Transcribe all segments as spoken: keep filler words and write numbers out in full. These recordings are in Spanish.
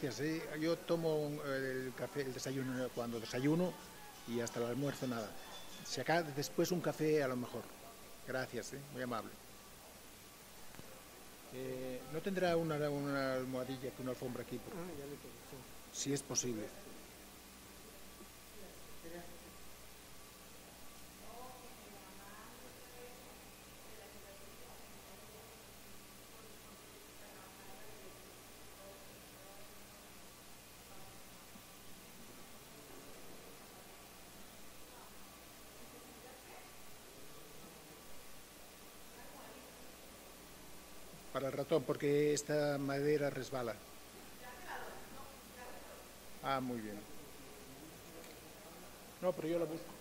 gracias. ¿Eh? Yo tomo un- el café, el desayuno cuando desayuno y hasta el almuerzo nada. Si acá después un café a lo mejor. Gracias, ¿eh? Muy amable. Eh, ¿No tendrá una, una almohadilla que una alfombra aquí? Ah, ya le tengo, sí. Si es posible. Para el ratón, porque esta madera resbala. Ah, muy bien. No, pero yo la busco.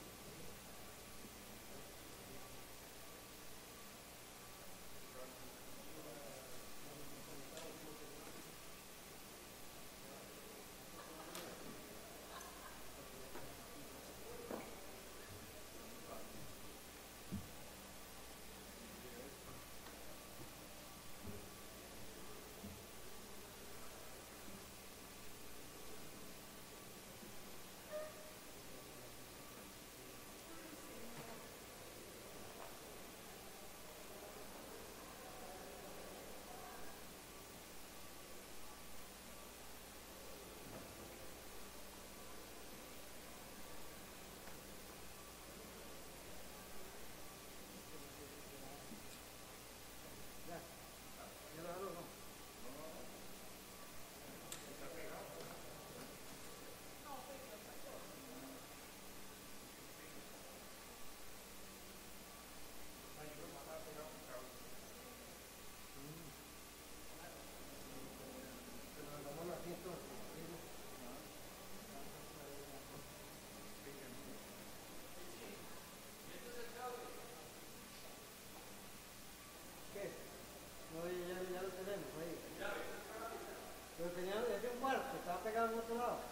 ¿Qué? No, ya, ya, ya lo tenemos ahí. Lo tenía desde un cuarto, estaba pegado en otro lado.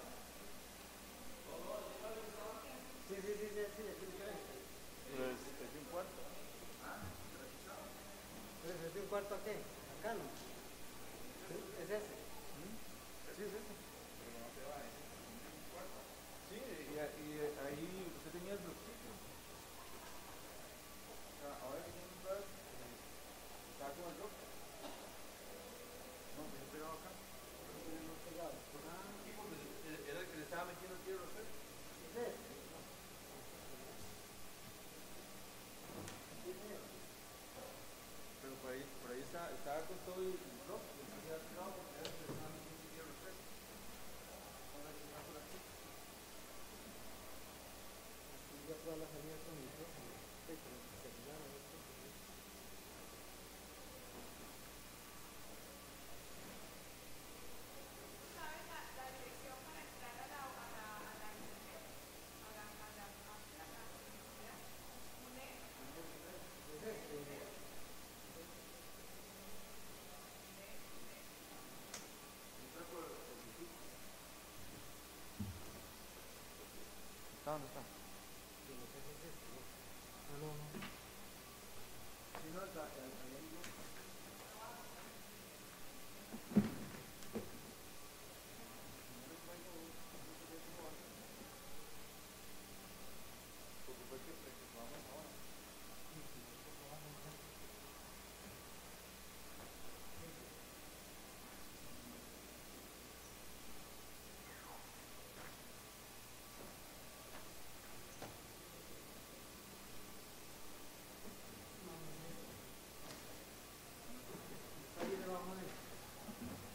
Sí, sí, sí, sí, sí, aquí lo tenemos. Pues es un cuarto. Pero es de un cuarto a qué? Acá no. ¿Sí? ¿Es ese? Sí, es ese. Pero no te va a decir. Un cuarto. Sí, y, y ahí usted tenía el bloquecito. O sea, ahora que tiene un lugar, eh, está con el bloque. No, que he pegado acá. Sí, porque era el que le estaba metiendo el tierra a usted. ¿Es ese? Pero por ahí, por ahí está, estaba con todo el bloque. Entonces ya pegado porque era el que le estaba metiendo el tierra a usted. Ahora que está por aquí. Ya todas las salidas con micrófono. Sí, con el celular, a ver qué. ¿Está dónde está? Sí, no sé si es este, no. Ah, no, no. Sí, no, está ahí. Porque fue que vamos ahora. Está ahí debajo de él.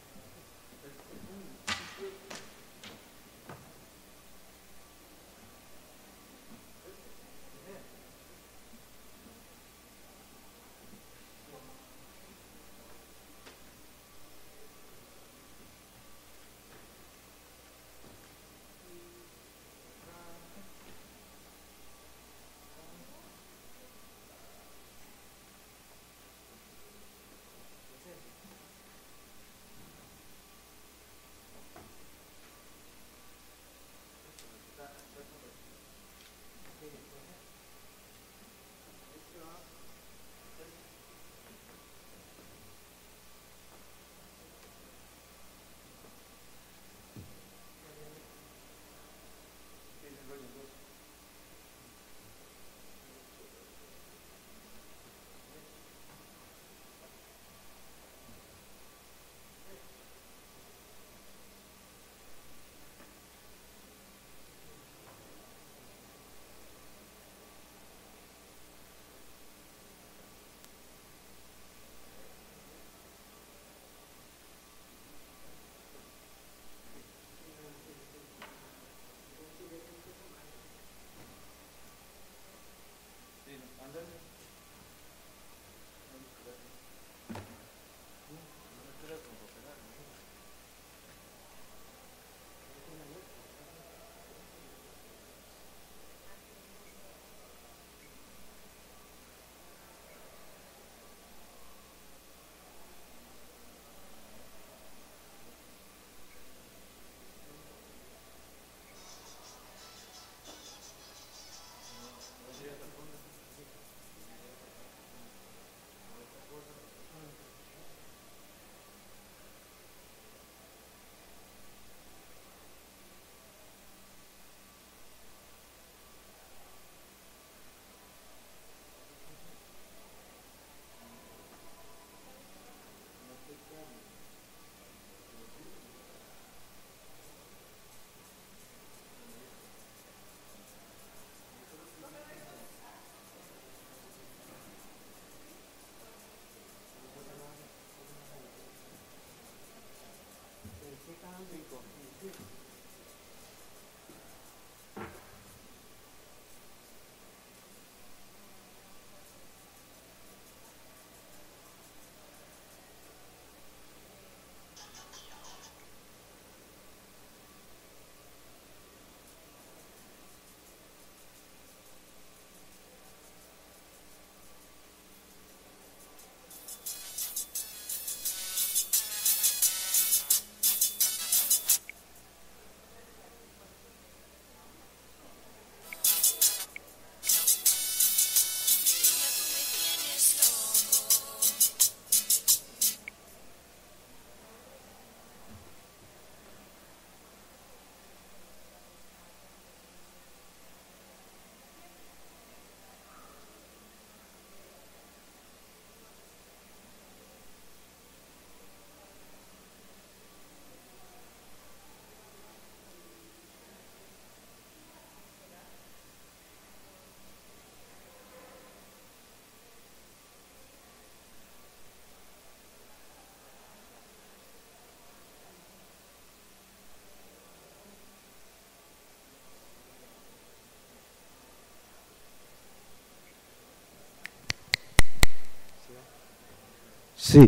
Sí.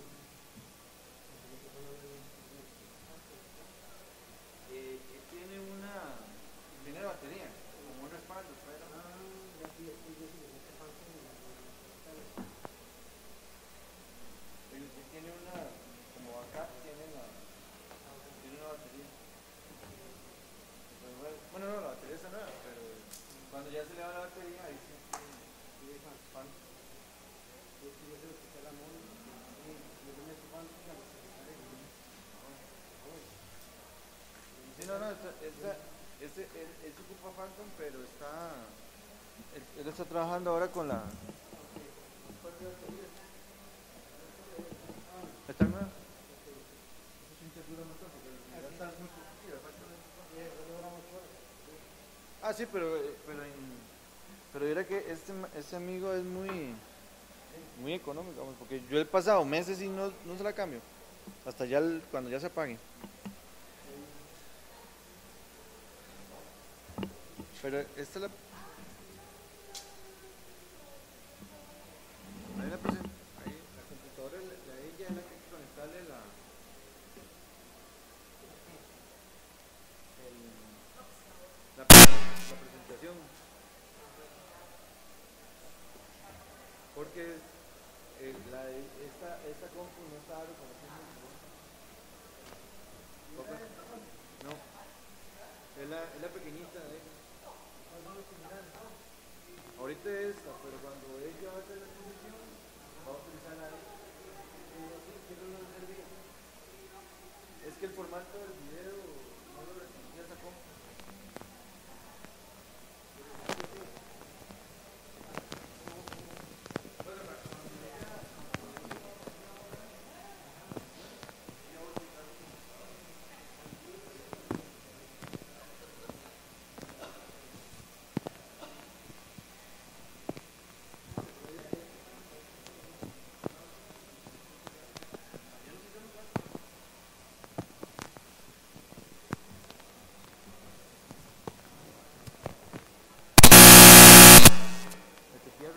Eh, eh, tiene una, tiene batería, como un respaldo, trae la- Él- él tiene una, como acá tiene la, tiene una batería. Pues, bueno, bueno, no, la batería está nueva, pero cuando ya se le va la batería, ahí sí tiene fan. Sí, no, no, esta, esta, este, él, él se ocupa Phantom, pero está, él, él está trabajando ahora con la, ¿está nueva? Eso sí te dura mucho, porque ya está muy poquito, falta muy poco. Ah, sí, pero, eh, pero, en, pero mira que este, ma- este amigo es muy, muy económico, vamos, porque yo he pasado meses y no, no se la cambio, hasta ya el- cuando ya se apague. Pero esta es la, ahí la presen- ahí la computadora, la, la de ella es la que hay que conectarle la, el- la, pre- la presentación, porque eh, la de esta, esta compu no está reconociendo. No, es la, es la pequeñita de ella. Ahorita es esta, pero cuando ella va a hacer la exposición, va a utilizar la de ella. Es que el formato del video no lo reconocía esa compu. Me te pierdo.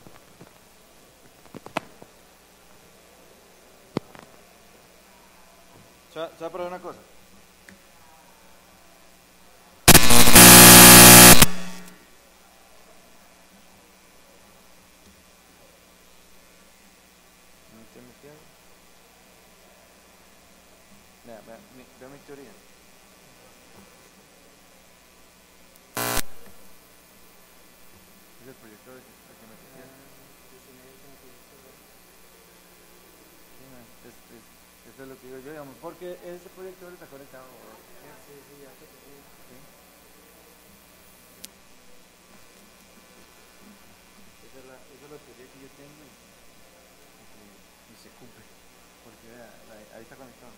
¿Se va, se va a probar una cosa? Me estoy metiendo. Vea, vea, mi, vea mi teoría. Es el proyector el que, el que me metía. Sí, man, es, es, eso es lo que digo yo, digamos, porque ese proyector está conectado. Sí, sí, ya sé que sí. Sí. Esa es la, esa es la teoría que yo tengo y, y, y se cumple. Porque vea, ahí, ahí está conectado.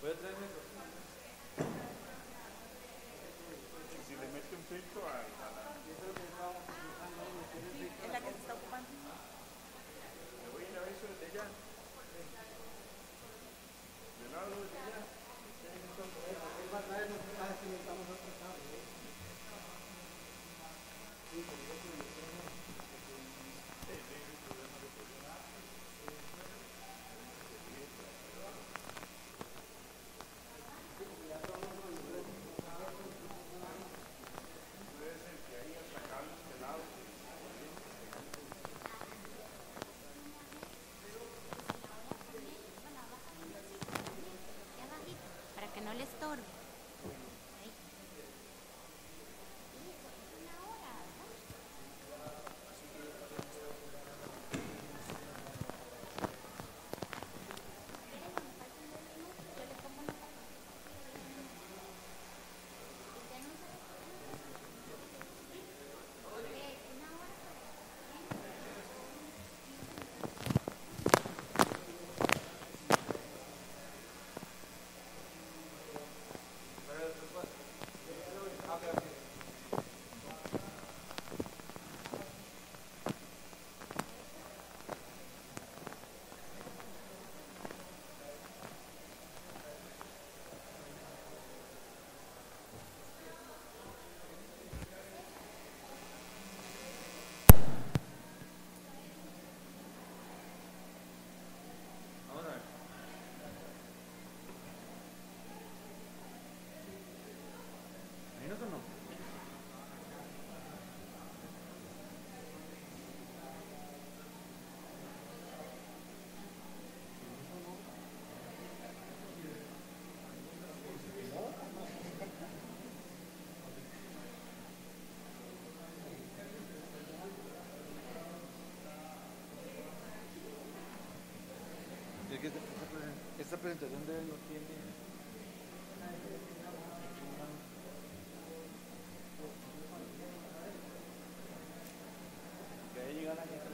Voy a traerme cosas. Y si le mete un filtro a, a la... Es la que se está ocupando. Le voy a ir a eso desde allá. De lado desde allá. Él va a traer los trajes que necesitamos nosotros, ¿sabes? Sí, pero yo creo que no. Para que no le estorbe. Ahí. Ahora. ¿Menos o no? Es que esta, esta presen- esta presentación de él no tiene. Que ahí llega la gente.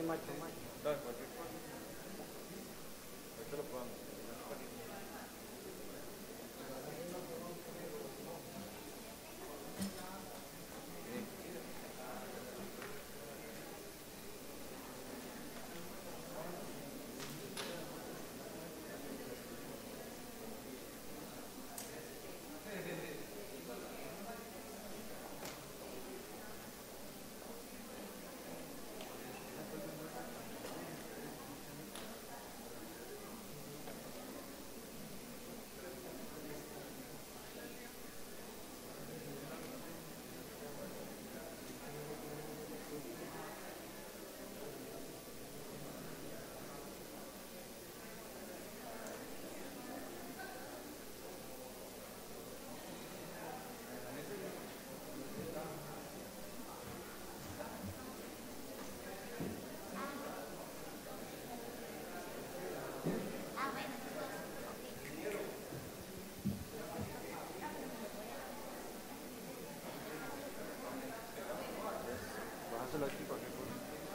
macho, macho. Claro, cualquier cosa. Ahorita lo probamos. Bájaselo aquí, cualquier cosa.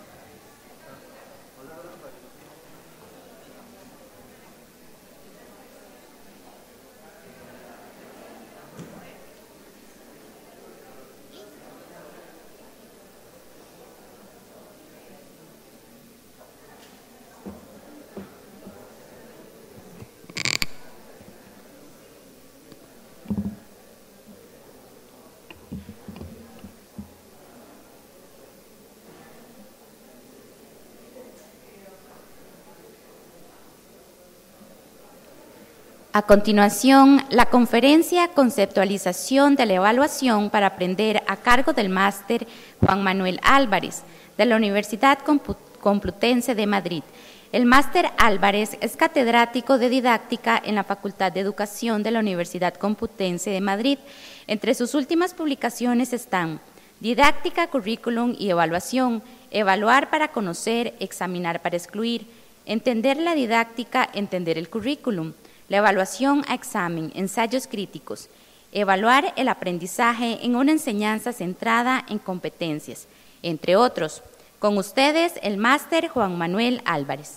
A continuación, la conferencia Conceptualización de la Evaluación para Aprender a cargo del máster Juan Manuel Álvarez, de la Universidad Complutense de Madrid. El máster Álvarez es catedrático de didáctica en la Facultad de Educación de la Universidad Complutense de Madrid. Entre sus últimas publicaciones están Didáctica, Currículum y Evaluación, Evaluar para conocer, Examinar para excluir, Entender la didáctica, Entender el currículum, la evaluación a examen, ensayos críticos, evaluar el aprendizaje en una enseñanza centrada en competencias, entre otros. Con ustedes, el máster Juan Manuel Álvarez.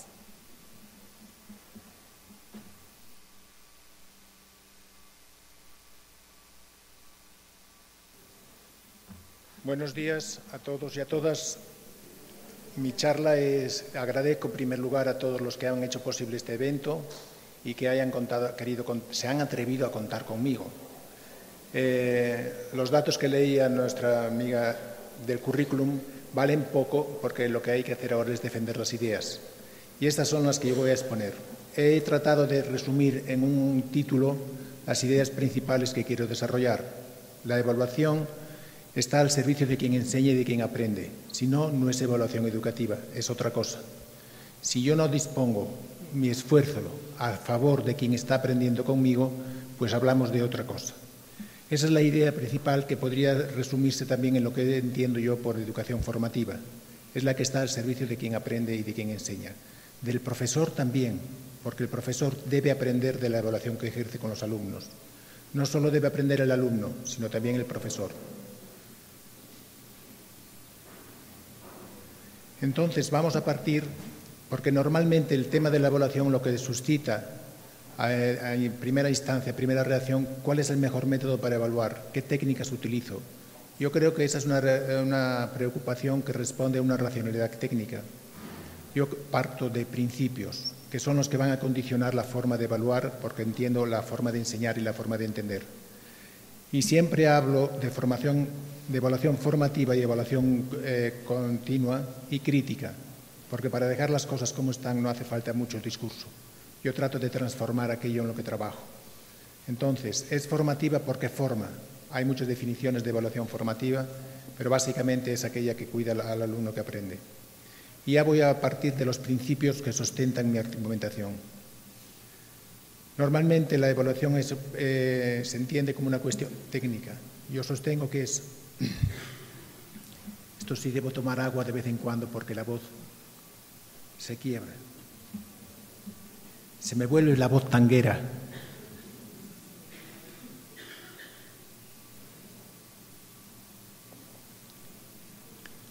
Buenos días a todos y a todas. Mi charla es, agradezco en primer lugar a todos los que han hecho posible este evento y que hayan contado, querido, se han atrevido a contar conmigo. Eh, los datos que leía nuestra amiga del currículum valen poco porque lo que hay que hacer ahora es defender las ideas. Y estas son las que yo voy a exponer. He tratado de resumir en un título las ideas principales que quiero desarrollar. La evaluación está al servicio de quien enseña y de quien aprende. Si no, no es evaluación educativa, es otra cosa. Si yo no dispongo mi esfuerzo a favor de quien está aprendiendo conmigo, pues hablamos de otra cosa. Esa es la idea principal que podría resumirse también en lo que entiendo yo por educación formativa. Es la que está al servicio de quien aprende y de quien enseña. Del profesor también, porque el profesor debe aprender de la evaluación que ejerce con los alumnos. No solo debe aprender el alumno, sino también el profesor. Entonces, vamos a partir, porque normalmente el tema de la evaluación lo que suscita en primera instancia, primera reacción, ¿cuál es el mejor método para evaluar? ¿Qué técnicas utilizo? Yo creo que esa es una, una preocupación que responde a una racionalidad técnica. Yo parto de principios, que son los que van a condicionar la forma de evaluar, porque entiendo la forma de enseñar y la forma de entender. Y siempre hablo de formación, de evaluación formativa y evaluación eh, continua y crítica, porque para dejar las cosas como están no hace falta mucho discurso. Yo trato de transformar aquello en lo que trabajo. Entonces, es formativa porque forma. Hay muchas definiciones de evaluación formativa, pero básicamente es aquella que cuida al alumno que aprende. Y ya voy a partir de los principios que sustentan mi argumentación. Normalmente la evaluación es, eh, se entiende como una cuestión técnica. Yo sostengo que es... Esto sí, debo tomar agua de vez en cuando porque la voz se quiebra. Se me vuelve la voz tanguera.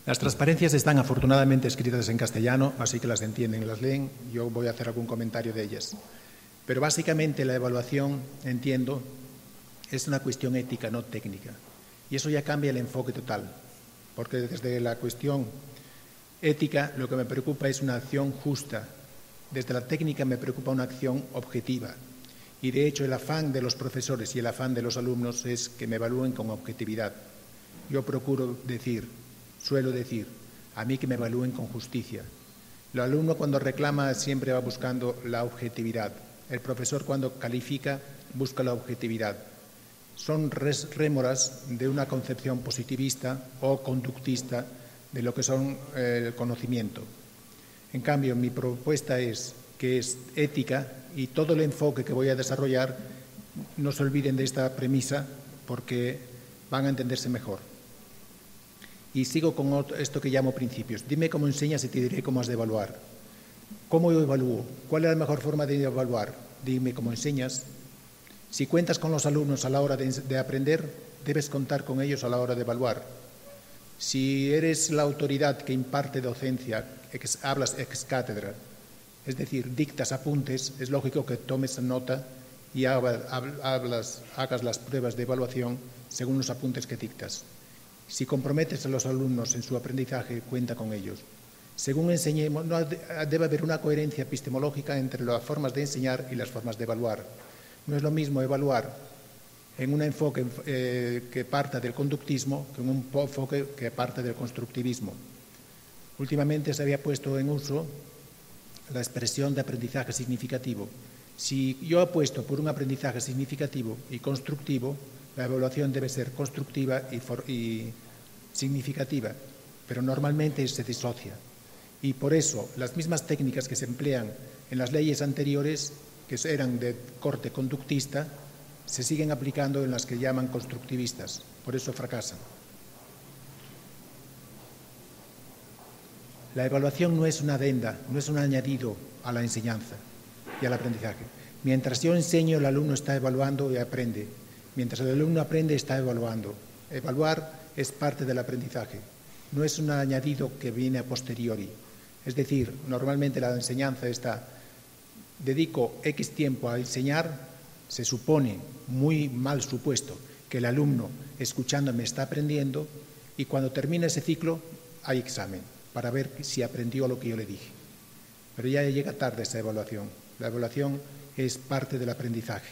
Las transparencias están afortunadamente escritas en castellano, así que las entienden y las leen. Yo voy a hacer algún comentario de ellas. Pero básicamente la evaluación, entiendo, es una cuestión ética, no técnica. Y eso ya cambia el enfoque total, porque desde la cuestión ética lo que me preocupa es una acción justa. Desde la técnica me preocupa una acción objetiva. Y de hecho el afán de los profesores y el afán de los alumnos es que me evalúen con objetividad. Yo procuro decir, suelo decir, a mí que me evalúen con justicia. El alumno cuando reclama siempre va buscando la objetividad. El profesor cuando califica busca la objetividad. Son rémoras de una concepción positivista o conductista de lo que son eh, el conocimiento. En cambio, mi propuesta es que es ética y todo el enfoque que voy a desarrollar, no se olviden de esta premisa porque van a entenderse mejor. Y sigo con esto que llamo principios. Dime cómo enseñas y te diré cómo has de evaluar. ¿Cómo yo evalúo? ¿Cuál es la mejor forma de evaluar? Dime cómo enseñas. Si cuentas con los alumnos a la hora de, de aprender, debes contar con ellos a la hora de evaluar. Si eres la autoridad que imparte docencia, ex, hablas ex cátedra, es decir, dictas apuntes, es lógico que tomes nota y hablas, hagas las pruebas de evaluación según los apuntes que dictas. Si comprometes a los alumnos en su aprendizaje, cuenta con ellos. Según enseñemos, no debe haber una coherencia epistemológica entre las formas de enseñar y las formas de evaluar. No es lo mismo evaluar en un enfoque eh, que parta del conductismo que en un enfoque que parta del constructivismo. Últimamente se había puesto en uso la expresión de aprendizaje significativo. Si yo apuesto por un aprendizaje significativo y constructivo, la evaluación debe ser constructiva y, for, y significativa, pero normalmente se disocia. Y por eso las mismas técnicas que se emplean en las leyes anteriores, que eran de corte conductista, se siguen aplicando en las que llaman constructivistas. Por eso fracasan. La evaluación no es una adenda, no es un añadido a la enseñanza y al aprendizaje. Mientras yo enseño, el alumno está evaluando y aprende. Mientras el alumno aprende, está evaluando. Evaluar es parte del aprendizaje. No es un añadido que viene a posteriori. Es decir, normalmente la enseñanza está, dedico X tiempo a enseñar, se supone, muy mal supuesto, que el alumno escuchándome está aprendiendo y cuando termina ese ciclo hay examen para ver si aprendió lo que yo le dije. Pero ya llega tarde esa evaluación. La evaluación es parte del aprendizaje.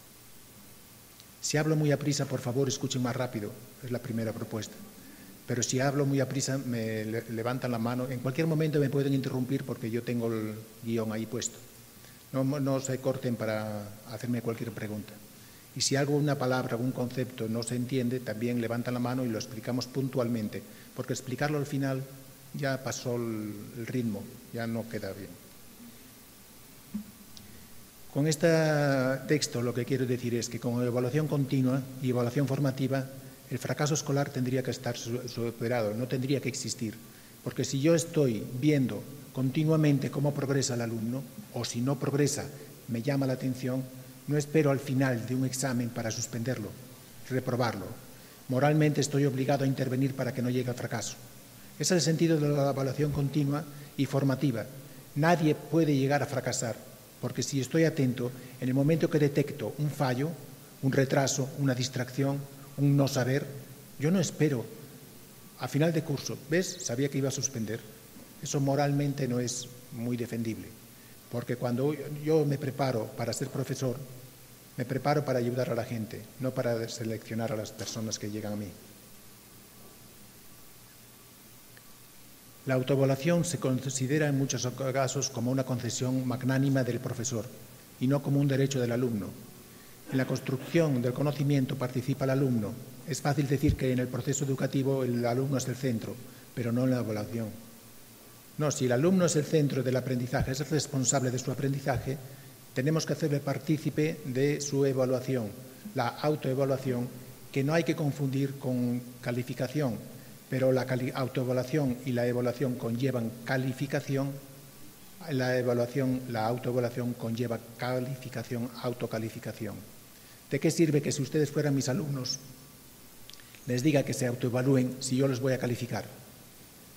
Si hablo muy aprisa, por favor, escuchen más rápido. Es la primera propuesta. Pero si hablo muy aprisa, me levantan la mano. En cualquier momento me pueden interrumpir porque yo tengo el guión ahí puesto. No, no se corten para hacerme cualquier pregunta. Y si algo, una palabra, algún concepto no se entiende, también levantan la mano y lo explicamos puntualmente. Porque explicarlo al final ya pasó el, el ritmo, ya no queda bien. Con este texto lo que quiero decir es que con evaluación continua y evaluación formativa, el fracaso escolar tendría que estar superado, no tendría que existir. Porque si yo estoy viendo continuamente cómo progresa el alumno, o si no progresa, me llama la atención, no espero al final de un examen para suspenderlo, reprobarlo. Moralmente estoy obligado a intervenir para que no llegue al fracaso. Ese es el sentido de la evaluación continua y formativa. Nadie puede llegar a fracasar, porque si estoy atento, en el momento que detecto un fallo, un retraso, una distracción, un no saber, yo no espero a final de curso, ¿ves? Sabía que iba a suspender. Eso moralmente no es muy defendible, porque cuando yo me preparo para ser profesor, me preparo para ayudar a la gente, no para seleccionar a las personas que llegan a mí. La autoevaluación se considera en muchos casos como una concesión magnánima del profesor y no como un derecho del alumno. En la construcción del conocimiento participa el alumno. Es fácil decir que en el proceso educativo el alumno es el centro, pero no en la evaluación. No, si el alumno es el centro del aprendizaje, es el responsable de su aprendizaje, tenemos que hacerle partícipe de su evaluación, la autoevaluación, que no hay que confundir con calificación. Pero la autoevaluación y la evaluación conllevan calificación, la evaluación, la autoevaluación conlleva calificación, autocalificación. ¿De qué sirve que si ustedes fueran mis alumnos les diga que se autoevalúen si yo les voy a calificar?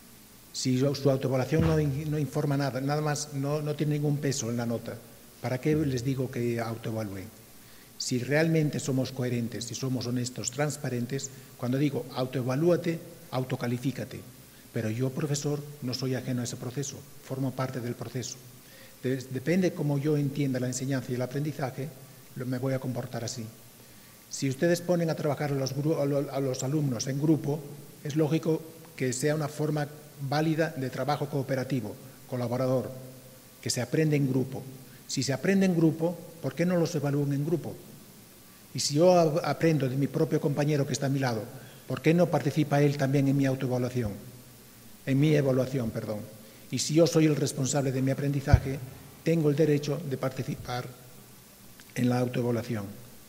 Si su autoevaluación no, no informa nada, nada más, no, no tiene ningún peso en la nota, ¿para qué les digo que autoevalúen? Si realmente somos coherentes, si somos honestos, transparentes, cuando digo autoevalúate, autocalifícate. Pero yo, profesor, no soy ajeno a ese proceso, formo parte del proceso. Depende cómo yo entienda la enseñanza y el aprendizaje, me voy a comportar así. Si ustedes ponen a trabajar a los, a los alumnos en grupo, es lógico que sea una forma válida de trabajo cooperativo, colaborador, que se aprende en grupo. Si se aprende en grupo, ¿por qué no los evalúen en grupo? Y si yo aprendo de mi propio compañero que está a mi lado, ¿por qué no participa él también en mi autoevaluación? En mi evaluación, perdón. Y si yo soy el responsable de mi aprendizaje, tengo el derecho de participar en la autoevaluación.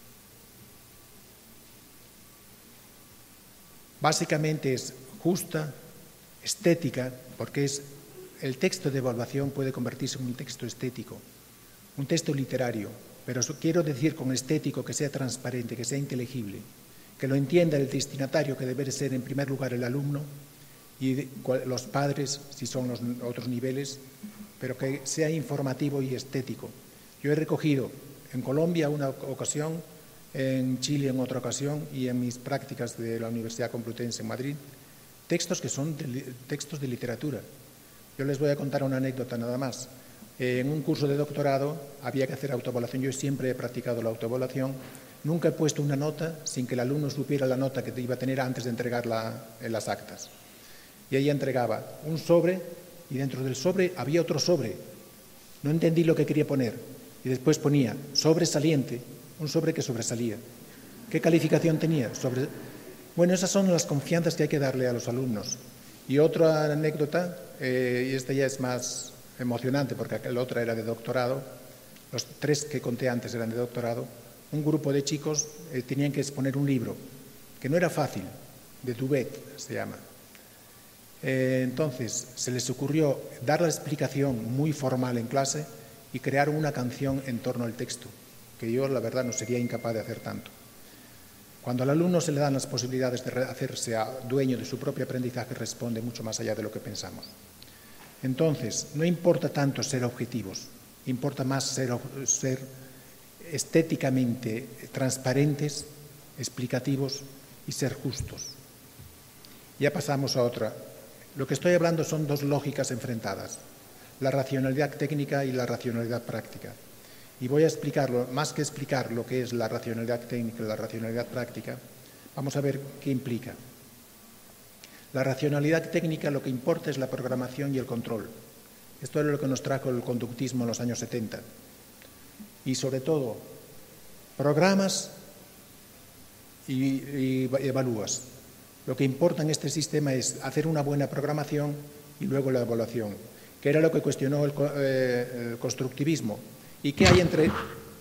Básicamente es justa, estética, porque es, el texto de evaluación puede convertirse en un texto estético, un texto literario, pero quiero decir con estético que sea transparente, que sea inteligible, que lo entienda el destinatario, que debe ser en primer lugar el alumno, y los padres, si son los otros niveles, pero que sea informativo y estético. Yo he recogido en Colombia una ocasión, en Chile en otra ocasión y en mis prácticas de la Universidad Complutense en Madrid, textos que son de, textos de literatura. Yo les voy a contar una anécdota nada más. En un curso de doctorado había que hacer autoevaluación. Yo siempre he practicado la autoevaluación. Nunca he puesto una nota sin que el alumno supiera la nota que iba a tener antes de entregarla en las actas. Y ella entregaba un sobre y dentro del sobre había otro sobre. No entendí lo que quería poner. Y después ponía sobresaliente, un sobre que sobresalía. ¿Qué calificación tenía? Sobre... Bueno, esas son las confianzas que hay que darle a los alumnos. Y otra anécdota, eh, y esta ya es más emocionante porque la otra era de doctorado, los tres que conté antes eran de doctorado, un grupo de chicos eh, tenían que exponer un libro, que no era fácil, de Duvet se llama. Eh, entonces, se les ocurrió dar la explicación muy formal en clase y crear una canción en torno al texto, que yo, la verdad, no sería incapaz de hacer tanto. Cuando al alumno se le dan las posibilidades de hacerse dueño de su propio aprendizaje, responde mucho más allá de lo que pensamos. Entonces, no importa tanto ser objetivos, importa más ser, ser estéticamente transparentes, explicativos y ser justos. Ya pasamos a otra. Lo que estoy hablando son dos lógicas enfrentadas, la racionalidad técnica y la racionalidad práctica. Y voy a explicarlo, más que explicar lo que es la racionalidad técnica y la racionalidad práctica, vamos a ver qué implica. La racionalidad técnica lo que importa es la programación y el control. Esto es lo que nos trajo el conductismo en los años setenta. Y sobre todo, programas y, y evalúas. Lo que importa en este sistema es hacer una buena programación y luego la evaluación, que era lo que cuestionó el, eh, el constructivismo. ¿Y qué hay entre,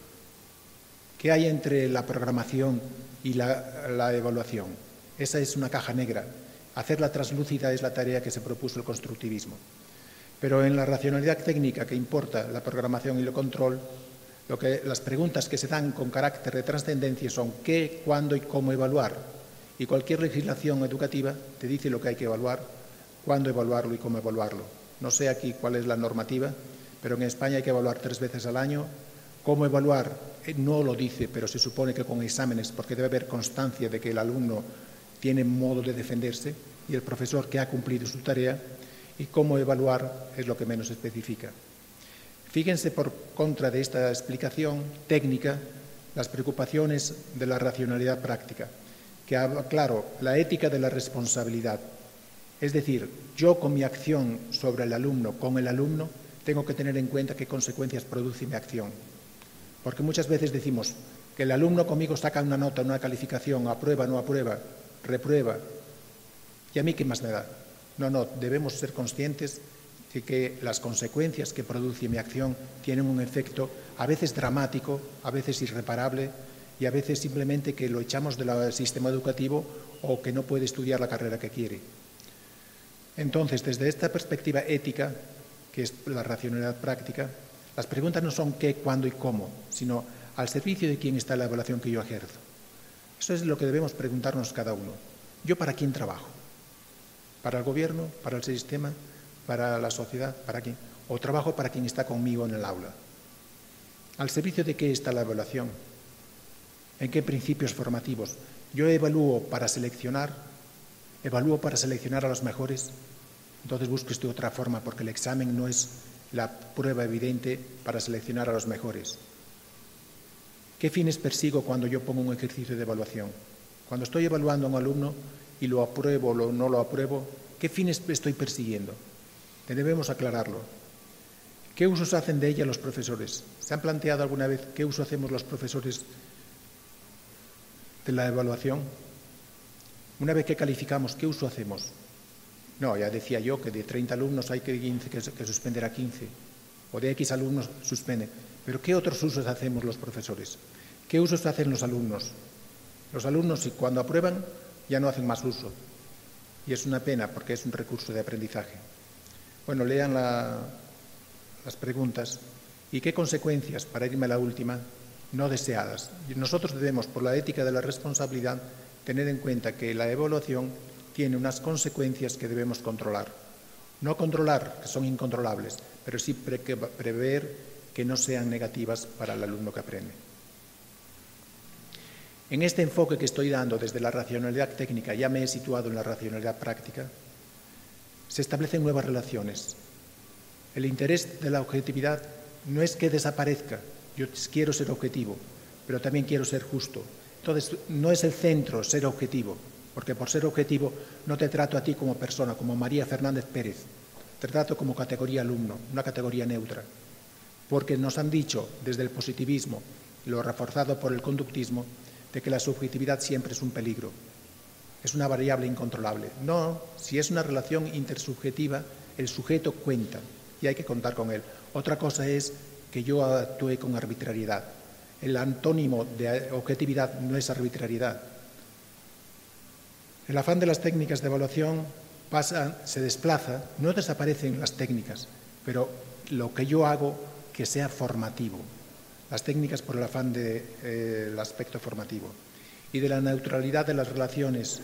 qué hay entre la programación y la, la evaluación? Esa es una caja negra. Hacerla translúcida es la tarea que se propuso el constructivismo. Pero en la racionalidad técnica, que importa la programación y el control, lo que, las preguntas que se dan con carácter de trascendencia son qué, cuándo y cómo evaluar. Y cualquier legislación educativa te dice lo que hay que evaluar, cuándo evaluarlo y cómo evaluarlo. No sé aquí cuál es la normativa, pero en España hay que evaluar tres veces al año. ¿Cómo evaluar? No lo dice, pero se supone que con exámenes, porque debe haber constancia de que el alumno tiene modo de defenderse y el profesor que ha cumplido su tarea. Y cómo evaluar es lo que menos especifica. Fíjense, por contra de esta explicación técnica, las preocupaciones de la racionalidad práctica, que habla, claro, la ética de la responsabilidad. Es decir, yo con mi acción sobre el alumno, con el alumno, tengo que tener en cuenta qué consecuencias produce mi acción. Porque muchas veces decimos que el alumno conmigo saca una nota, una calificación, aprueba, no aprueba, reprueba. ¿Y a mí qué más me da? No, no, debemos ser conscientes de que las consecuencias que produce mi acción tienen un efecto a veces dramático, a veces irreparable y a veces simplemente que lo echamos del sistema educativo o que no puede estudiar la carrera que quiere. Entonces, desde esta perspectiva ética, que es la racionalidad práctica, las preguntas no son qué, cuándo y cómo, sino al servicio de quién está la evaluación que yo ejerzo. Eso es lo que debemos preguntarnos cada uno. ¿Yo para quién trabajo? ¿Para el gobierno? ¿Para el sistema? para la sociedad, ¿para quién? O trabajo para quien está conmigo en el aula. ¿Al servicio de qué está la evaluación? ¿En qué principios formativos? Yo evalúo para seleccionar, evalúo para seleccionar a los mejores, entonces busco esta otra forma, porque el examen no es la prueba evidente para seleccionar a los mejores. ¿Qué fines persigo cuando yo pongo un ejercicio de evaluación? Cuando estoy evaluando a un alumno y lo apruebo o no lo apruebo, ¿qué fines estoy persiguiendo? Debemos aclararlo. ¿Qué usos hacen de ella los profesores? ¿Se han planteado alguna vez qué uso hacemos los profesores de la evaluación? Una vez que calificamos, ¿qué uso hacemos? No, ya decía yo que de treinta alumnos hay que, quince, que, que suspender a quince, o de X alumnos suspenden. Pero ¿qué otros usos hacemos los profesores? ¿Qué usos hacen los alumnos? Los alumnos, cuando aprueban, ya no hacen más uso. Y es una pena, porque es un recurso de aprendizaje. Bueno, lean la, las preguntas. ¿Y qué consecuencias, para irme a la última, no deseadas? Nosotros debemos, por la ética de la responsabilidad, tener en cuenta que la evaluación tiene unas consecuencias que debemos controlar. No controlar, que son incontrolables, pero sí pre prever que no sean negativas para el alumno que aprende. En este enfoque que estoy dando desde la racionalidad técnica, ya me he situado en la racionalidad práctica, se establecen nuevas relaciones. El interés de la objetividad no es que desaparezca, yo quiero ser objetivo, pero también quiero ser justo. Entonces, no es el centro ser objetivo, porque por ser objetivo no te trato a ti como persona, como María Fernández Pérez, te trato como categoría alumno, una categoría neutra, porque nos han dicho desde el positivismo, lo reforzado por el conductismo, de que la subjetividad siempre es un peligro, es una variable incontrolable. No, si es una relación intersubjetiva, el sujeto cuenta y hay que contar con él. Otra cosa es que yo actúe con arbitrariedad. El antónimo de objetividad no es arbitrariedad. El afán de las técnicas de evaluación pasa, se desplaza, no desaparecen las técnicas, pero lo que yo hago que sea formativo. Las técnicas por el afán del de, eh, aspecto formativo y de la neutralidad de las relaciones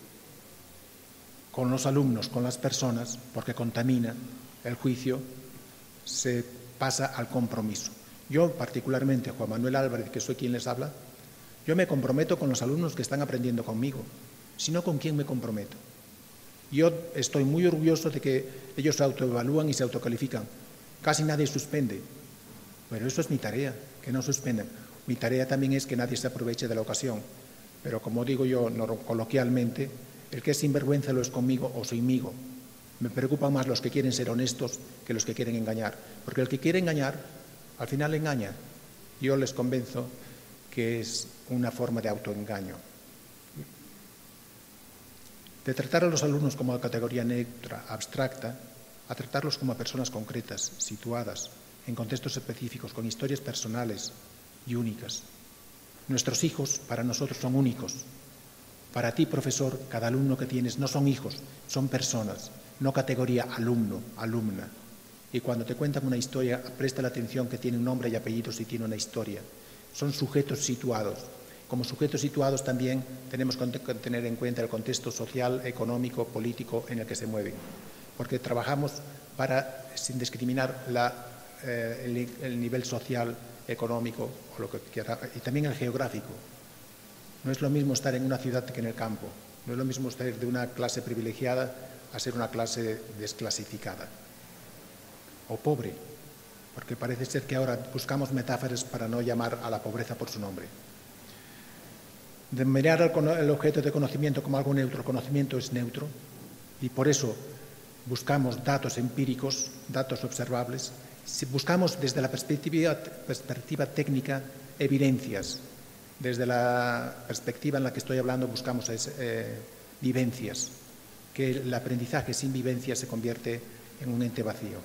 con los alumnos, con las personas, porque contamina el juicio, se pasa al compromiso. Yo, particularmente, Juan Manuel Álvarez, que soy quien les habla, yo me comprometo con los alumnos que están aprendiendo conmigo, sino con quién me comprometo. Yo estoy muy orgulloso de que ellos se autoevalúan y se autocalifican. Casi nadie suspende. Pero eso es mi tarea, que no suspendan. Mi tarea también es que nadie se aproveche de la ocasión. Pero como digo yo no, coloquialmente, el que es sinvergüenza lo es conmigo o sinmigo. Me preocupan más los que quieren ser honestos que los que quieren engañar. Porque el que quiere engañar, al final engaña. Yo les convenzo que es una forma de autoengaño. De tratar a los alumnos como categoría neutra, abstracta, a tratarlos como personas concretas, situadas, en contextos específicos, con historias personales y únicas. Nuestros hijos para nosotros son únicos. Para ti, profesor, cada alumno que tienes no son hijos, son personas, no categoría alumno, alumna. Y cuando te cuentan una historia, presta la atención que tiene un nombre y apellidos y tiene una historia. Son sujetos situados. Como sujetos situados también tenemos que tener en cuenta el contexto social, económico, político en el que se mueven. Porque trabajamos para, sin discriminar la Eh, el, el nivel social, económico o lo que quiera, y también el geográfico. No es lo mismo estar en una ciudad que en el campo, no es lo mismo estar de una clase privilegiada a ser una clase desclasificada o pobre, porque parece ser que ahora buscamos metáforas para no llamar a la pobreza por su nombre. De mirar el objeto de conocimiento como algo neutro, el conocimiento es neutro y por eso buscamos datos empíricos, datos observables. Si buscamos desde la perspectiva, perspectiva técnica evidencias, desde la perspectiva en la que estoy hablando buscamos eh, vivencias, que el aprendizaje sin vivencias se convierte en un ente vacío.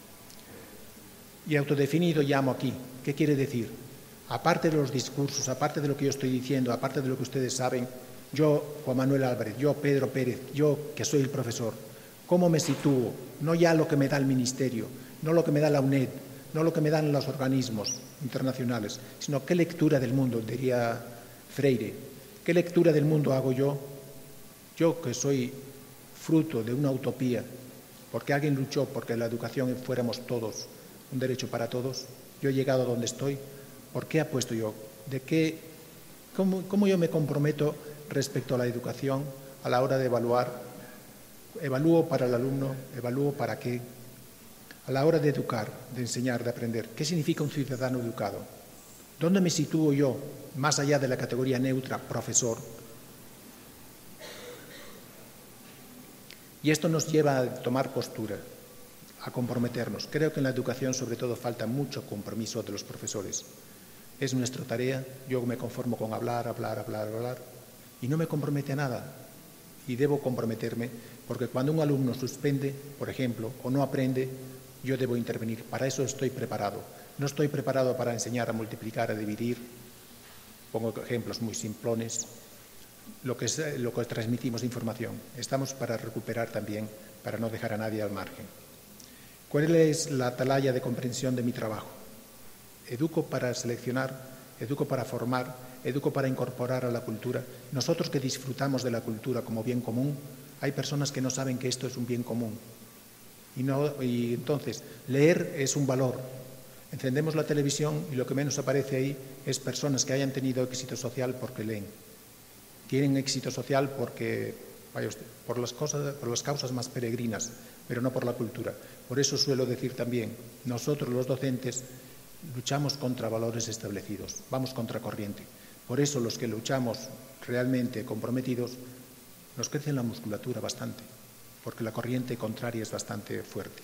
Y autodefinido llamo aquí. ¿Qué quiere decir? Aparte de los discursos, aparte de lo que yo estoy diciendo, aparte de lo que ustedes saben, yo, Juan Manuel Álvarez, yo, Pedro Pérez, yo que soy el profesor, ¿cómo me sitúo? No ya lo que me da el Ministerio, no lo que me da la U N E D, no lo que me dan los organismos internacionales, sino qué lectura del mundo, diría Freire, qué lectura del mundo hago yo, yo que soy fruto de una utopía, porque alguien luchó porque la educación fuéramos todos, un derecho para todos. Yo he llegado a donde estoy. ¿Por qué apuesto yo? ¿De qué, cómo, cómo yo me comprometo respecto a la educación a la hora de evaluar? Evalúo para el alumno, evalúo para qué. A la hora de educar, de enseñar, de aprender, ¿qué significa un ciudadano educado? ¿Dónde me sitúo yo, más allá de la categoría neutra, profesor? Y esto nos lleva a tomar postura, a comprometernos. Creo que en la educación, sobre todo, falta mucho compromiso de los profesores. Es nuestra tarea, yo me conformo con hablar, hablar, hablar, hablar, y no me compromete a nada. Y debo comprometerme, porque cuando un alumno suspende, por ejemplo, o no aprende, yo debo intervenir. Para eso estoy preparado. No estoy preparado para enseñar a multiplicar, a dividir. Pongo ejemplos muy simplones. Lo que, es, lo que transmitimos de información. Estamos para recuperar también, para no dejar a nadie al margen. ¿Cuál es la atalaya de comprensión de mi trabajo? Educo para seleccionar, educo para formar, educo para incorporar a la cultura. Nosotros que disfrutamos de la cultura como bien común, hay personas que no saben que esto es un bien común. Y, no, y entonces, leer es un valor. Encendemos la televisión y lo que menos aparece ahí es personas que hayan tenido éxito social porque leen. Tienen éxito social porque, vaya usted, por las cosas, por las causas más peregrinas, pero no por la cultura. Por eso suelo decir también, nosotros los docentes luchamos contra valores establecidos, vamos contra corriente. Por eso los que luchamos realmente comprometidos, nos crece la musculatura bastante, porque la corriente contraria es bastante fuerte.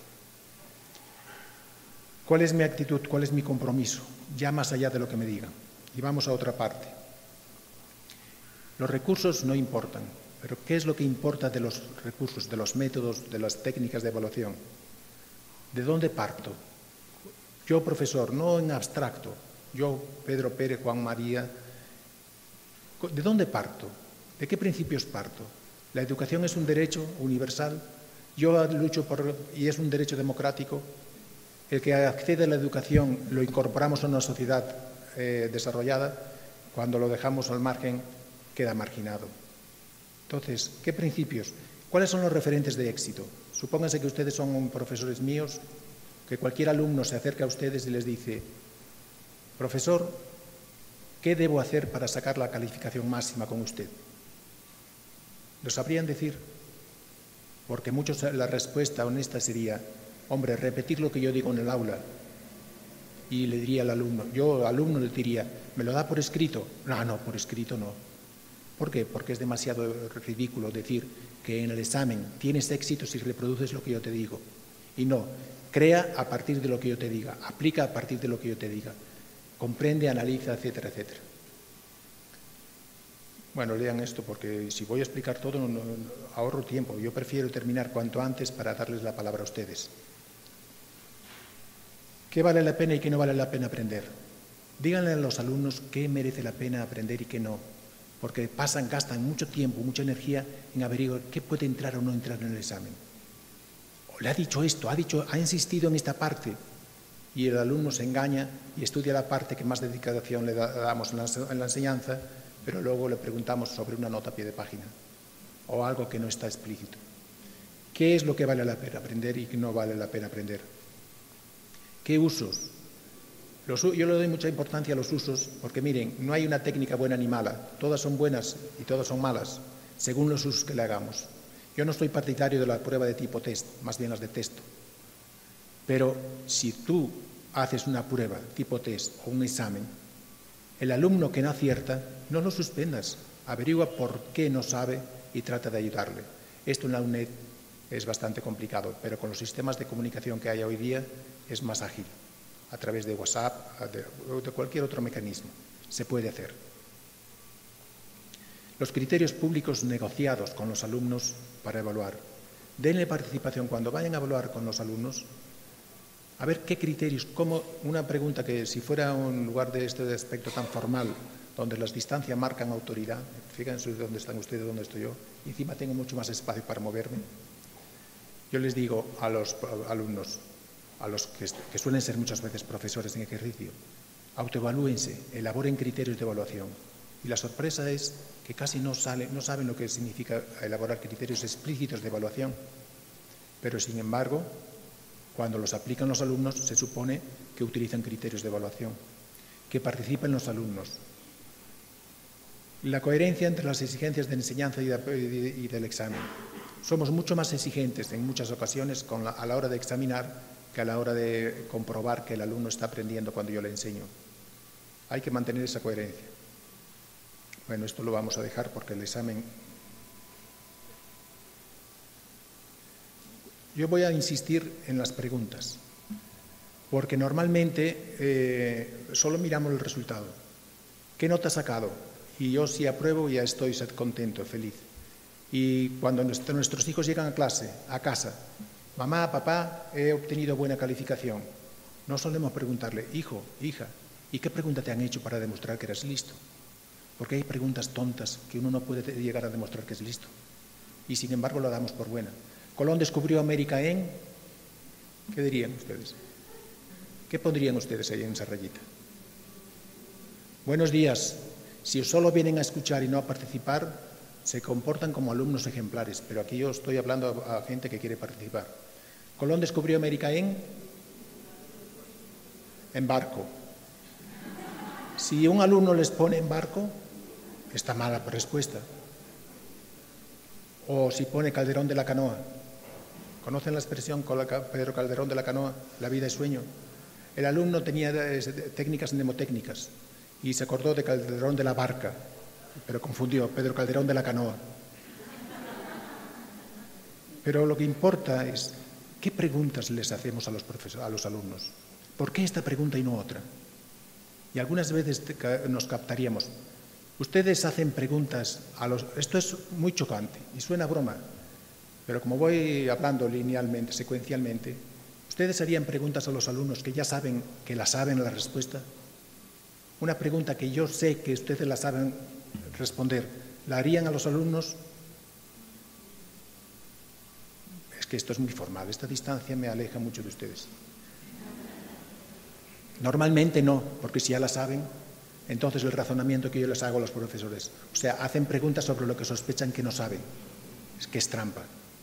¿Cuál es mi actitud? ¿Cuál es mi compromiso? Ya más allá de lo que me digan. Y vamos a otra parte. Los recursos no importan, pero ¿qué es lo que importa de los recursos, de los métodos, de las técnicas de evaluación? ¿De dónde parto? Yo, profesor, no en abstracto, yo, Pedro Pérez, Juan María, ¿de dónde parto? ¿De qué principios parto? ¿La educación es un derecho universal? Yo lucho por, y es un derecho democrático. El que accede a la educación lo incorporamos a una sociedad eh, desarrollada, cuando lo dejamos al margen queda marginado. Entonces, ¿qué principios? ¿Cuáles son los referentes de éxito? Supónganse que ustedes son profesores míos, que cualquier alumno se acerca a ustedes y les dice, profesor, ¿qué debo hacer para sacar la calificación máxima con usted? ¿Lo sabrían decir? Porque muchos la respuesta honesta sería, hombre, repetir lo que yo digo en el aula. Y le diría al alumno, yo al alumno le diría, ¿me lo da por escrito? No, no, por escrito no. ¿Por qué? Porque es demasiado ridículo decir que en el examen tienes éxito si reproduces lo que yo te digo. Y no, crea a partir de lo que yo te diga, aplica a partir de lo que yo te diga, comprende, analiza, etcétera, etcétera. Bueno, lean esto porque si voy a explicar todo no, no, ahorro tiempo. Yo prefiero terminar cuanto antes para darles la palabra a ustedes. ¿Qué vale la pena y qué no vale la pena aprender? Díganle a los alumnos qué merece la pena aprender y qué no. Porque pasan, gastan mucho tiempo, mucha energía en averiguar qué puede entrar o no entrar en el examen. O le ha dicho esto, ha, dicho, ha insistido en esta parte y el alumno se engaña y estudia la parte que más dedicación le damos en la, en la enseñanza, pero luego le preguntamos sobre una nota a pie de página o algo que no está explícito. ¿Qué es lo que vale la pena aprender y qué no vale la pena aprender? ¿Qué usos? Los, yo le doy mucha importancia a los usos porque, miren, no hay una técnica buena ni mala. Todas son buenas y todas son malas, según los usos que le hagamos. Yo no estoy partidario de la prueba de tipo test, más bien las detesto. Pero si tú haces una prueba tipo test o un examen, el alumno que no acierta, no lo suspendas. Averigua por qué no sabe y trata de ayudarle. Esto en la UNED es bastante complicado, pero con los sistemas de comunicación que hay hoy día es más ágil. A través de WhatsApp, de, de cualquier otro mecanismo, se puede hacer. Los criterios públicos negociados con los alumnos para evaluar. Denle participación cuando vayan a evaluar con los alumnos. A ver qué criterios, como una pregunta que si fuera un lugar de este aspecto tan formal, donde las distancias marcan autoridad, fíjense dónde están ustedes, dónde estoy yo, y encima tengo mucho más espacio para moverme. Yo les digo a los alumnos, a los que, que suelen ser muchas veces profesores en ejercicio, autoevalúense, elaboren criterios de evaluación. Y la sorpresa es que casi no, sale, no saben lo que significa elaborar criterios explícitos de evaluación. Pero, sin embargo, cuando los aplican los alumnos, se supone que utilizan criterios de evaluación, que participan los alumnos. La coherencia entre las exigencias de enseñanza y, de, y del examen. Somos mucho más exigentes en muchas ocasiones con la, a la hora de examinar que a la hora de comprobar que el alumno está aprendiendo cuando yo le enseño. Hay que mantener esa coherencia. Bueno, esto lo vamos a dejar porque el examen... Yo voy a insistir en las preguntas, porque normalmente eh, solo miramos el resultado. ¿Qué nota ha sacado? Y yo si apruebo ya estoy contento, feliz. Y cuando nuestros hijos llegan a clase, a casa, mamá, papá, he obtenido buena calificación, no solemos preguntarle, hijo, hija, ¿y qué pregunta te han hecho para demostrar que eres listo? Porque hay preguntas tontas que uno no puede llegar a demostrar que es listo. Y sin embargo lo damos por buena. Colón descubrió América en... ¿Qué dirían ustedes? ¿Qué pondrían ustedes ahí en esa rayita? Buenos días. Si solo vienen a escuchar y no a participar, se comportan como alumnos ejemplares, pero aquí yo estoy hablando a, a gente que quiere participar. Colón descubrió América en... en barco. Si un alumno les pone en barco, está mala respuesta. O si pone Calderón de la Canoa. ¿Conocen la expresión Pedro Calderón de la Canoa? La vida es sueño. El alumno tenía técnicas mnemotécnicas y se acordó de Calderón de la Barca, pero confundió, Pedro Calderón de la Canoa. Pero lo que importa es qué preguntas les hacemos a los, profesores, a los alumnos. ¿Por qué esta pregunta y no otra? Y algunas veces nos captaríamos. Ustedes hacen preguntas a los... Esto es muy chocante y suena a broma, pero como voy hablando linealmente, secuencialmente, ¿ustedes harían preguntas a los alumnos que ya saben que la saben la respuesta? Una pregunta que yo sé que ustedes la saben responder, ¿la harían a los alumnos? Es que esto es muy formal, esta distancia me aleja mucho de ustedes. Normalmente no, porque si ya la saben, entonces el razonamiento que yo les hago a los profesores, o sea, hacen preguntas sobre lo que sospechan que no saben, es que es trampa.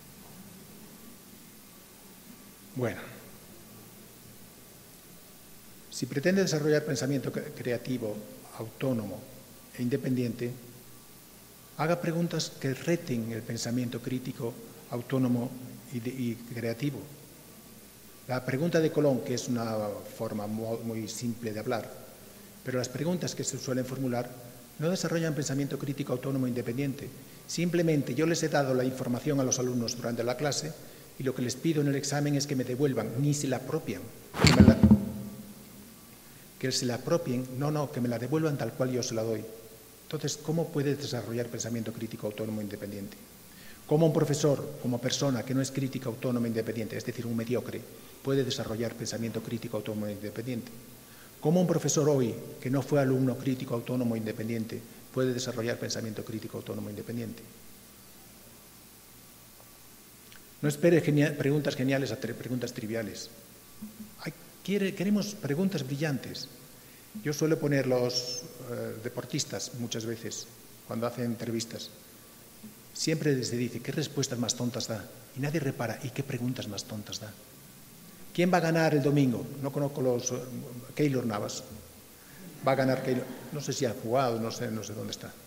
Bueno, si pretende desarrollar pensamiento creativo, autónomo e independiente, haga preguntas que reten el pensamiento crítico, autónomo y, de, y creativo. La pregunta de Colón, que es una forma muy, muy simple de hablar, pero las preguntas que se suelen formular no desarrollan pensamiento crítico, autónomo e independiente. Simplemente yo les he dado la información a los alumnos durante la clase y lo que les pido en el examen es que me devuelvan, ni se la apropian, que, me la, que se la apropien, no, no, que me la devuelvan tal cual yo se la doy. Entonces, ¿cómo puede desarrollar pensamiento crítico, autónomo e independiente? ¿Cómo un profesor, como persona que no es crítico, autónomo e independiente, es decir, un mediocre, puede desarrollar pensamiento crítico, autónomo e independiente? ¿Cómo un profesor hoy, que no fue alumno crítico, autónomo e independiente, puede desarrollar pensamiento crítico, autónomo e independiente? No espere genial, preguntas geniales a preguntas triviales. Hay, quiere, queremos preguntas brillantes. Yo suelo poner los eh, deportistas muchas veces, cuando hacen entrevistas. Siempre se dice, ¿qué respuestas más tontas da? Y nadie repara, ¿y qué preguntas más tontas da? ¿Quién va a ganar el domingo? No conozco los... Uh, Keylor Navas. Va a ganar Keylor. No sé si ha jugado, no sé, no sé dónde está.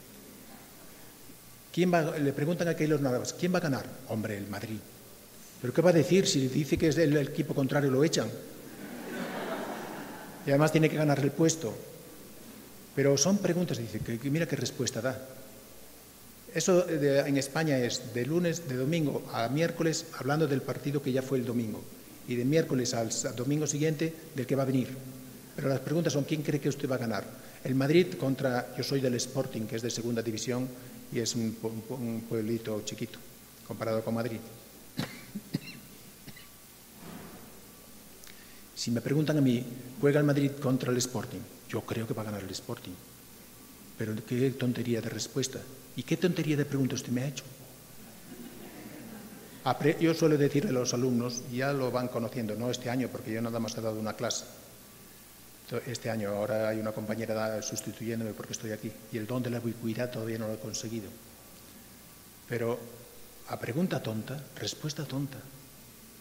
¿Quién va, le preguntan a Keylor Navas, ¿quién va a ganar? Hombre, el Madrid. ¿Pero qué va a decir si dice que es el, el equipo contrario lo echan? Y además tiene que ganar el puesto. Pero son preguntas, dice, que, que mira qué respuesta da. Eso de, en España es de lunes, de domingo a miércoles, hablando del partido que ya fue el domingo. Y de miércoles al domingo siguiente, del que va a venir. Pero las preguntas son, ¿quién cree que usted va a ganar? El Madrid contra, yo soy del Sporting, que es de segunda división, y es un, un, un pueblito chiquito, comparado con Madrid. Si me preguntan a mí, ¿juega el Madrid contra el Sporting? Yo creo que va a ganar el Sporting. Pero qué tontería de respuesta. ¿Y qué tontería de pregunta usted me ha hecho? Yo suelo decirle a los alumnos, y ya lo van conociendo, no este año, porque yo nada más he dado una clase. Este año, ahora hay una compañera sustituyéndome porque estoy aquí. Y el don de la ubicuidad todavía no lo he conseguido. Pero a pregunta tonta, respuesta tonta.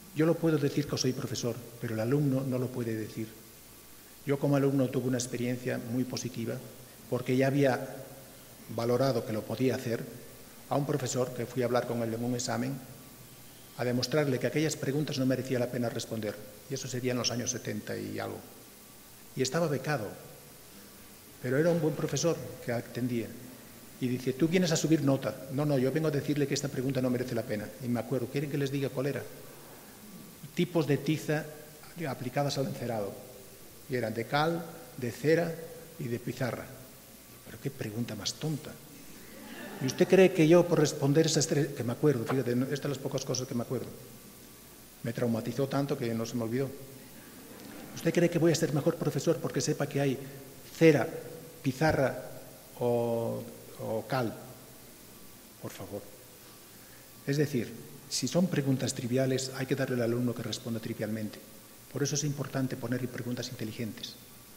Yo lo puedo decir que soy profesor, pero el alumno no lo puede decir. Yo como alumno tuve una experiencia muy positiva porque ya había valorado que lo podía hacer a un profesor que fui a hablar con él en un examen a demostrarle que aquellas preguntas no merecía la pena responder. Y eso sería en los años setenta y algo. Y estaba becado, pero era un buen profesor que atendía. Y dice, tú vienes a subir nota. No, no, yo vengo a decirle que esta pregunta no merece la pena. Y me acuerdo, ¿quieren que les diga cuál era? Tipos de tiza aplicadas al encerado. Y eran de cal, de cera y de pizarra. Pero qué pregunta más tonta. ¿Y usted cree que yo por responder esas tres, que me acuerdo, fíjate, estas son las pocas cosas que me acuerdo, me traumatizó tanto que no se me olvidó? ¿Usted cree que voy a ser mejor profesor porque sepa que hay cera, pizarra o, o cal? Por favor. Es decir, si son preguntas triviales, hay que darle al alumno que responda trivialmente. Por eso es importante ponerle preguntas inteligentes.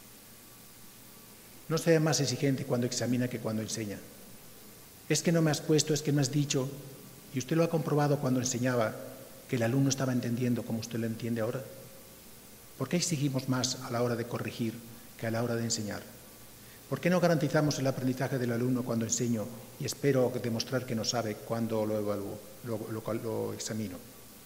No sea más exigente cuando examina que cuando enseña. Es que no me has puesto, es que me has dicho, y usted lo ha comprobado cuando enseñaba, que el alumno estaba entendiendo como usted lo entiende ahora. ¿Por qué exigimos más a la hora de corregir que a la hora de enseñar? ¿Por qué no garantizamos el aprendizaje del alumno cuando enseño y espero demostrar que no sabe cuando lo evalúo, lo, lo, lo examino?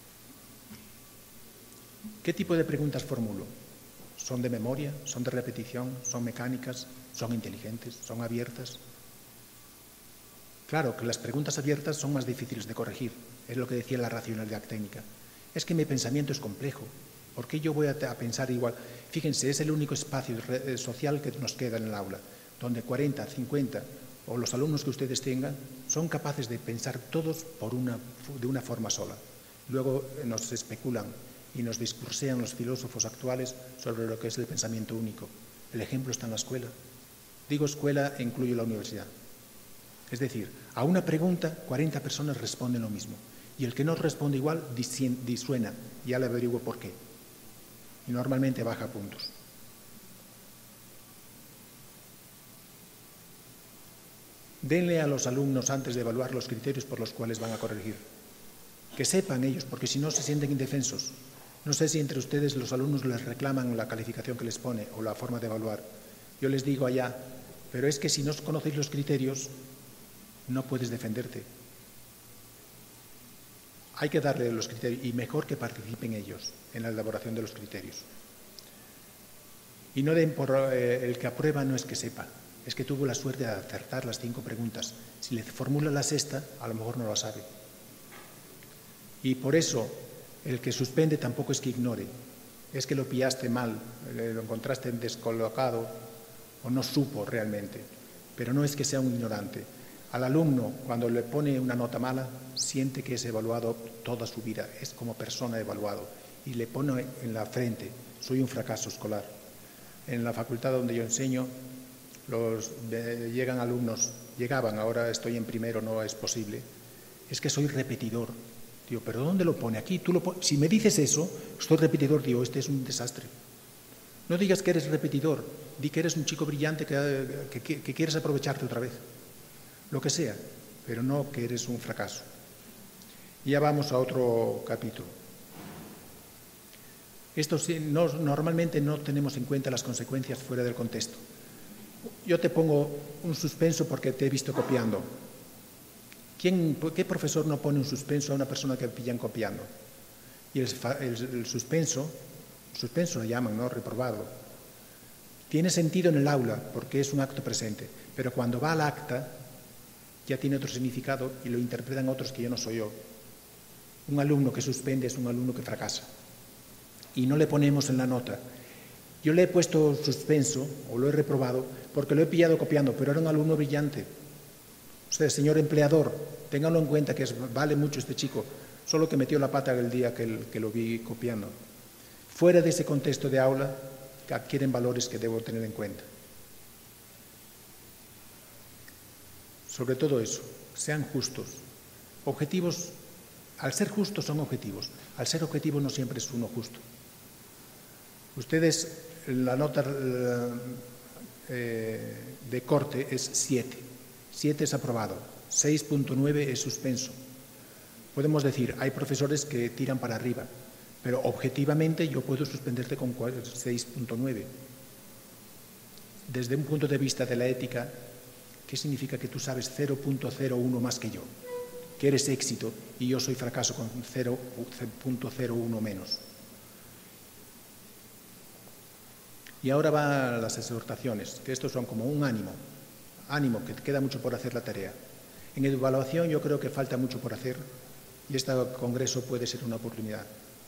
¿Qué tipo de preguntas formulo? ¿Son de memoria? ¿Son de repetición? ¿Son mecánicas? ¿Son inteligentes? ¿Son abiertas? Claro que las preguntas abiertas son más difíciles de corregir, es lo que decía la racionalidad técnica. Es que mi pensamiento es complejo, ¿por qué yo voy a, a pensar igual? Fíjense, es el único espacio social que nos queda en el aula, donde cuarenta, cincuenta o los alumnos que ustedes tengan son capaces de pensar todos por una, de una forma sola. Luego nos especulan y nos discursean los filósofos actuales sobre lo que es el pensamiento único. El ejemplo está en la escuela. Digo escuela e incluyo la universidad. Es decir, a una pregunta, cuarenta personas responden lo mismo. Y el que no responde igual disuena, y ya le averiguo por qué. Y normalmente baja puntos. Denle a los alumnos antes de evaluar los criterios por los cuales van a corregir. Que sepan ellos, porque si no se sienten indefensos. No sé si entre ustedes los alumnos les reclaman la calificación que les pone o la forma de evaluar. Yo les digo allá, pero es que si no conocéis los criterios, no puedes defenderte. Hay que darle los criterios y mejor que participen ellos en la elaboración de los criterios. Y no den por eh, el que aprueba no es que sepa, es que tuvo la suerte de acertar las cinco preguntas. Si le formula la sexta, a lo mejor no lo sabe. Y por eso el que suspende tampoco es que ignore, es que lo pillaste mal, lo encontraste descolocado o no supo realmente, pero no es que sea un ignorante. Al alumno, cuando le pone una nota mala, siente que es evaluado toda su vida, es como persona evaluado, y le pone en la frente, soy un fracaso escolar. En la facultad donde yo enseño, los, eh, llegan alumnos, llegaban, ahora estoy en primero, no es posible, es que soy repetidor. Digo, ¿pero dónde lo pone? Aquí, tú lo pones. Si me dices eso, estoy repetidor, digo, este es un desastre. No digas que eres repetidor, di que eres un chico brillante que, que, que, que quieres aprovecharte otra vez. Lo que sea, pero no que eres un fracaso. Y ya vamos a otro capítulo. Esto no, normalmente no tenemos en cuenta las consecuencias fuera del contexto. Yo te pongo un suspenso porque te he visto copiando. ¿Quién, ¿Qué profesor no pone un suspenso a una persona que pillan copiando? Y el, el, el suspenso, suspenso lo llaman, ¿no? Reprobado. Tiene sentido en el aula porque es un acto presente, pero cuando va al acta ya tiene otro significado y lo interpretan otros que yo no soy yo. Un alumno que suspende es un alumno que fracasa. Y no le ponemos en la nota. Yo le he puesto suspenso o lo he reprobado porque lo he pillado copiando, pero era un alumno brillante. O sea, señor empleador, ténganlo en cuenta que es, vale mucho este chico, solo que metió la pata el día que, el, que lo vi copiando. Fuera de ese contexto de aula, adquieren valores que debo tener en cuenta. Sobre todo eso, sean justos. Objetivos, al ser justos son objetivos, al ser objetivo no siempre es uno justo. Ustedes, la nota eh, de corte es siete. siete es aprobado, seis punto nueve es suspenso. Podemos decir, hay profesores que tiran para arriba, pero objetivamente yo puedo suspenderte con seis punto nueve. Desde un punto de vista de la ética, ¿qué significa que tú sabes cero punto cero uno más que yo? Que eres éxito y yo soy fracaso con cero punto cero uno menos. Y ahora van las exhortaciones, que estos son como un ánimo, ánimo, que queda mucho por hacer la tarea. En evaluación yo creo que falta mucho por hacer y este congreso puede ser una oportunidad.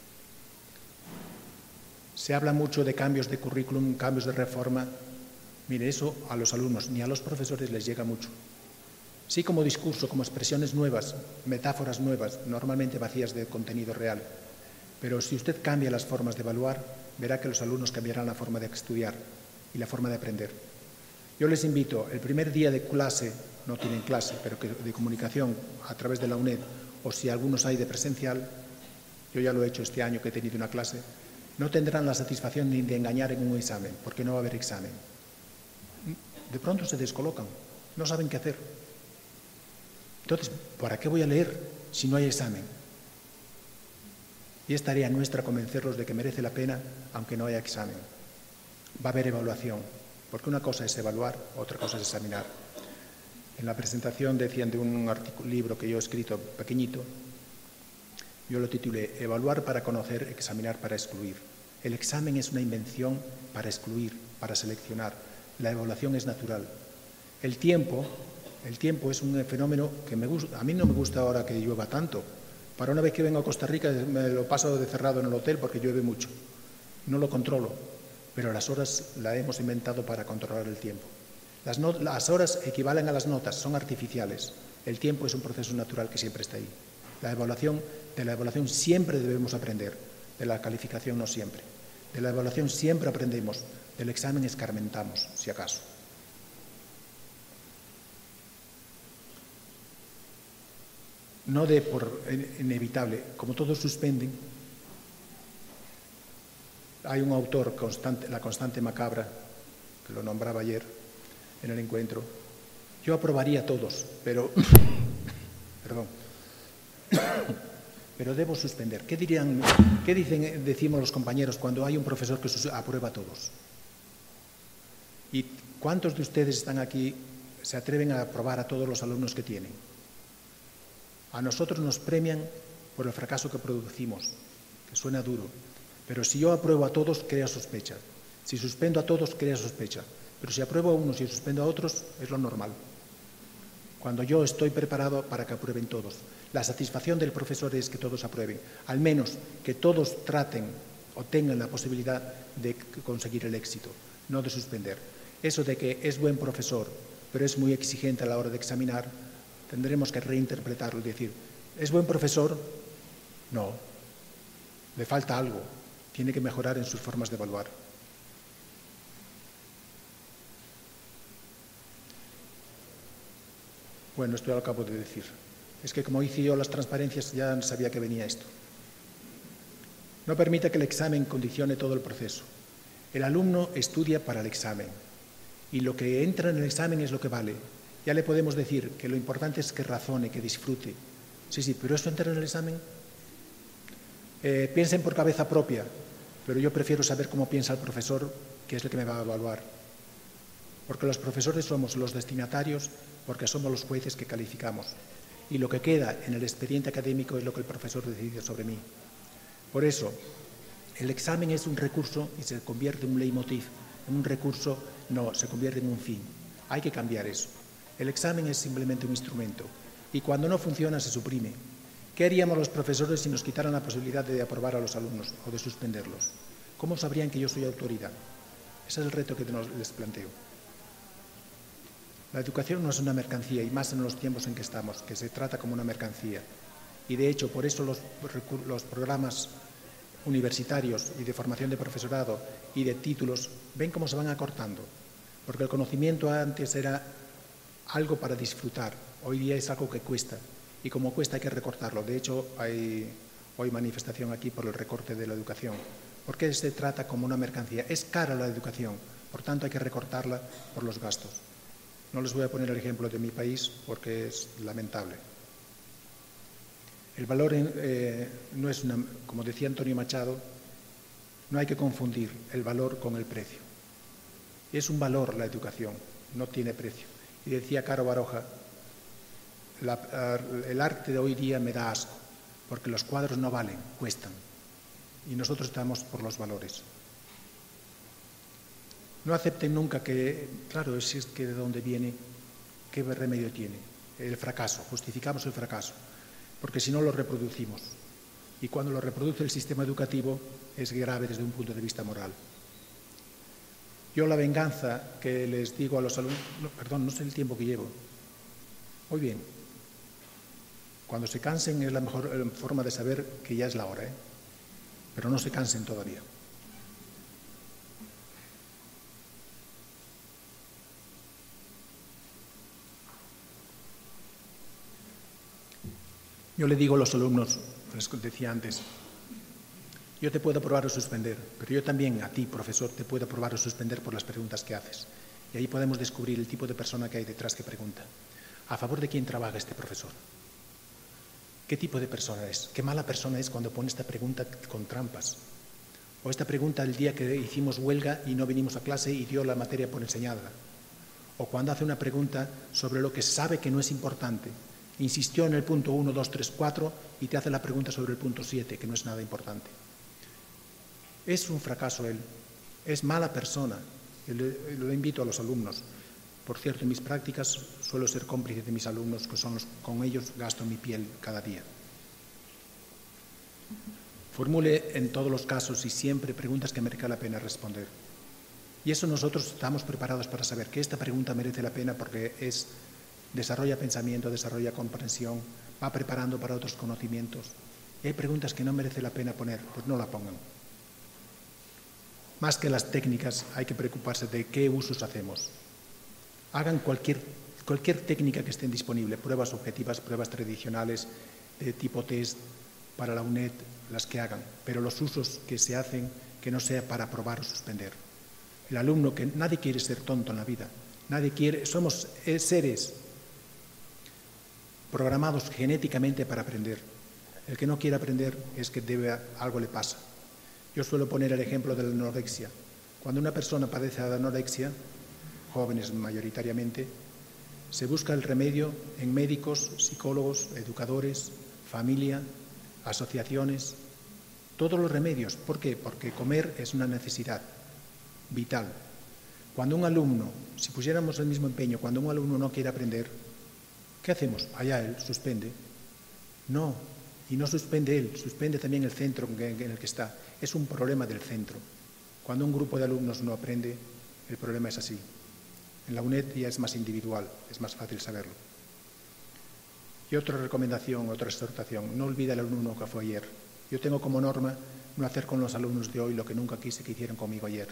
Se habla mucho de cambios de currículum, cambios de reforma. Mire, eso a los alumnos ni a los profesores les llega mucho. Sí, como discurso, como expresiones nuevas, metáforas nuevas, normalmente vacías de contenido real. Pero si usted cambia las formas de evaluar, verá que los alumnos cambiarán la forma de estudiar y la forma de aprender. Yo les invito, el primer día de clase, no tienen clase, pero que de comunicación a través de la UNED, o si algunos hay de presencial, yo ya lo he hecho este año que he tenido una clase, no tendrán la satisfacción ni de engañar en un examen, porque no va a haber examen. De pronto se descolocan, no saben qué hacer. Entonces, ¿para qué voy a leer si no hay examen? Y es tarea nuestra convencerlos de que merece la pena, aunque no haya examen. Va a haber evaluación, porque una cosa es evaluar, otra cosa es examinar. En la presentación decían de un artículo, libro que yo he escrito pequeñito, yo lo titulé Evaluar para conocer, examinar para excluir. El examen es una invención para excluir, para seleccionar. La evaluación es natural. El tiempo, el tiempo es un fenómeno que me gusta, a mí no me gusta ahora que llueva tanto. Para una vez que vengo a Costa Rica me lo paso de cerrado en el hotel porque llueve mucho. No lo controlo, pero las horas las hemos inventado para controlar el tiempo. Las, no, las horas equivalen a las notas, son artificiales. El tiempo es un proceso natural que siempre está ahí. La evaluación, de la evaluación siempre debemos aprender, de la calificación no siempre. De la evaluación siempre aprendemos, del examen escarmentamos, si acaso. No de por inevitable, como todos suspenden, hay un autor, constante, La constante macabra, que lo nombraba ayer en el encuentro. Yo aprobaría todos, pero, perdón, pero debo suspender. ¿Qué dirían, qué dicen, decimos los compañeros cuando hay un profesor que aprueba a todos? ¿Y cuántos de ustedes están aquí, se atreven a aprobar a todos los alumnos que tienen? A nosotros nos premian por el fracaso que producimos, que suena duro. Pero si yo apruebo a todos, crea sospecha. Si suspendo a todos, crea sospecha. Pero si apruebo a unos y suspendo a otros, es lo normal. Cuando yo estoy preparado para que aprueben todos. La satisfacción del profesor es que todos aprueben. Al menos que todos traten o tengan la posibilidad de conseguir el éxito, no de suspender. Eso de que es buen profesor, pero es muy exigente a la hora de examinar, tendremos que reinterpretarlo y decir, ¿es buen profesor? No, le falta algo, tiene que mejorar en sus formas de evaluar. Bueno, esto ya lo acabo de decir. Es que como hice yo las transparencias ya sabía que venía esto. No permita que el examen condicione todo el proceso. El alumno estudia para el examen y lo que entra en el examen es lo que vale. Ya le podemos decir que lo importante es que razone, que disfrute. Sí, sí, pero ¿eso entra en el examen? Eh, piensen por cabeza propia, pero yo prefiero saber cómo piensa el profesor, que es el que me va a evaluar. Porque los profesores somos los destinatarios, porque somos los jueces que calificamos. Y lo que queda en el expediente académico es lo que el profesor decide sobre mí. Por eso, el examen es un recurso y se convierte en un leitmotiv. En un recurso, no, se convierte en un fin. Hay que cambiar eso. El examen es simplemente un instrumento y cuando no funciona se suprime. ¿Qué haríamos los profesores si nos quitaran la posibilidad de aprobar a los alumnos o de suspenderlos? ¿Cómo sabrían que yo soy autoridad? Ese es el reto que les planteo. La educación no es una mercancía y más en los tiempos en que estamos, que se trata como una mercancía. Y de hecho, por eso los, los programas universitarios y de formación de profesorado y de títulos, ven cómo se van acortando. Porque el conocimiento antes era algo para disfrutar, hoy día es algo que cuesta y como cuesta hay que recortarlo. De hecho, hay hoy manifestación aquí por el recorte de la educación, porque se trata como una mercancía. Es cara la educación, por tanto hay que recortarla por los gastos. No les voy a poner el ejemplo de mi país porque es lamentable. El valor eh, no es una, como decía Antonio Machado, no hay que confundir el valor con el precio. Es un valor la educación, no tiene precio. Y decía Caro Baroja, la, el arte de hoy día me da asco, porque los cuadros no valen, cuestan. Y nosotros estamos por los valores. No acepten nunca que, claro, es que de dónde viene, qué remedio tiene. El fracaso, justificamos el fracaso, porque si no lo reproducimos. Y cuando lo reproduce el sistema educativo es grave desde un punto de vista moral. Yo la venganza que les digo a los alumnos, no, perdón, no sé el tiempo que llevo. Muy bien. Cuando se cansen es la mejor forma de saber que ya es la hora, ¿eh? Pero no se cansen todavía. Yo le digo a los alumnos, les decía antes, yo te puedo aprobar o suspender, pero yo también a ti, profesor, te puedo aprobar o suspender por las preguntas que haces. Y ahí podemos descubrir el tipo de persona que hay detrás que pregunta. ¿A favor de quién trabaja este profesor? ¿Qué tipo de persona es? ¿Qué mala persona es cuando pone esta pregunta con trampas? O esta pregunta el día que hicimos huelga y no vinimos a clase y dio la materia por enseñada. O cuando hace una pregunta sobre lo que sabe que no es importante. Insistió en el punto uno, dos, tres, cuatro y te hace la pregunta sobre el punto siete, que no es nada importante. Es un fracaso él, es mala persona. Yo le, lo invito a los alumnos. Por cierto, en mis prácticas suelo ser cómplice de mis alumnos, que son los, con ellos gasto mi piel cada día. Formule en todos los casos y siempre preguntas que merezca la pena responder. Y eso nosotros estamos preparados para saber que esta pregunta merece la pena porque es, desarrolla pensamiento, desarrolla comprensión, va preparando para otros conocimientos. Y hay preguntas que no merece la pena poner, pues no la pongan. Más que las técnicas, hay que preocuparse de qué usos hacemos. Hagan cualquier, cualquier técnica que esté disponible, pruebas objetivas, pruebas tradicionales, de tipo test, para la U N E D, las que hagan, pero los usos que se hacen que no sea para aprobar o suspender. El alumno, que nadie quiere ser tonto en la vida, nadie quiere, somos seres programados genéticamente para aprender. El que no quiere aprender es que debe, algo le pasa. Yo suelo poner el ejemplo de la anorexia. Cuando una persona padece de anorexia, jóvenes mayoritariamente, se busca el remedio en médicos, psicólogos, educadores, familia, asociaciones, todos los remedios. ¿Por qué? Porque comer es una necesidad vital. Cuando un alumno, si pusiéramos el mismo empeño, cuando un alumno no quiere aprender, ¿qué hacemos? Allá él, suspende. No, y no suspende él, suspende también el centro en el que está. Es un problema del centro. Cuando un grupo de alumnos no aprende, el problema es así. En la U N E D ya es más individual, es más fácil saberlo. Y otra recomendación, otra exhortación, no olvide al alumno que fue ayer. Yo tengo como norma no hacer con los alumnos de hoy lo que nunca quise que hicieran conmigo ayer.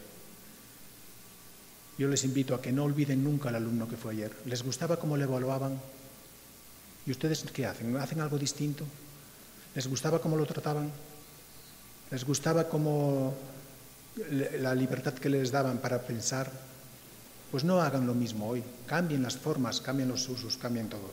Yo les invito a que no olviden nunca al alumno que fue ayer. ¿Les gustaba cómo le evaluaban? ¿Y ustedes qué hacen? ¿Hacen algo distinto? ¿Les gustaba cómo lo trataban? ¿Les gustaba cómo la libertad que les daban para pensar? Pues no hagan lo mismo hoy. Cambien las formas, cambien los usos, cambien todo.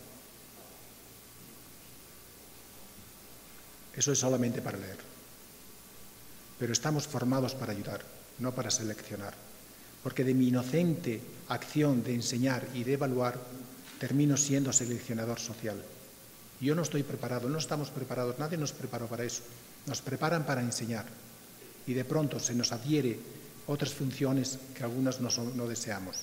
Eso es solamente para leer. Pero estamos formados para ayudar, no para seleccionar. Porque de mi inocente acción de enseñar y de evaluar, termino siendo seleccionador social. Yo no estoy preparado, no estamos preparados, nadie nos preparó para eso. Nos preparan para enseñar. Y de pronto se nos adhiere otras funciones que algunas no, son, no deseamos.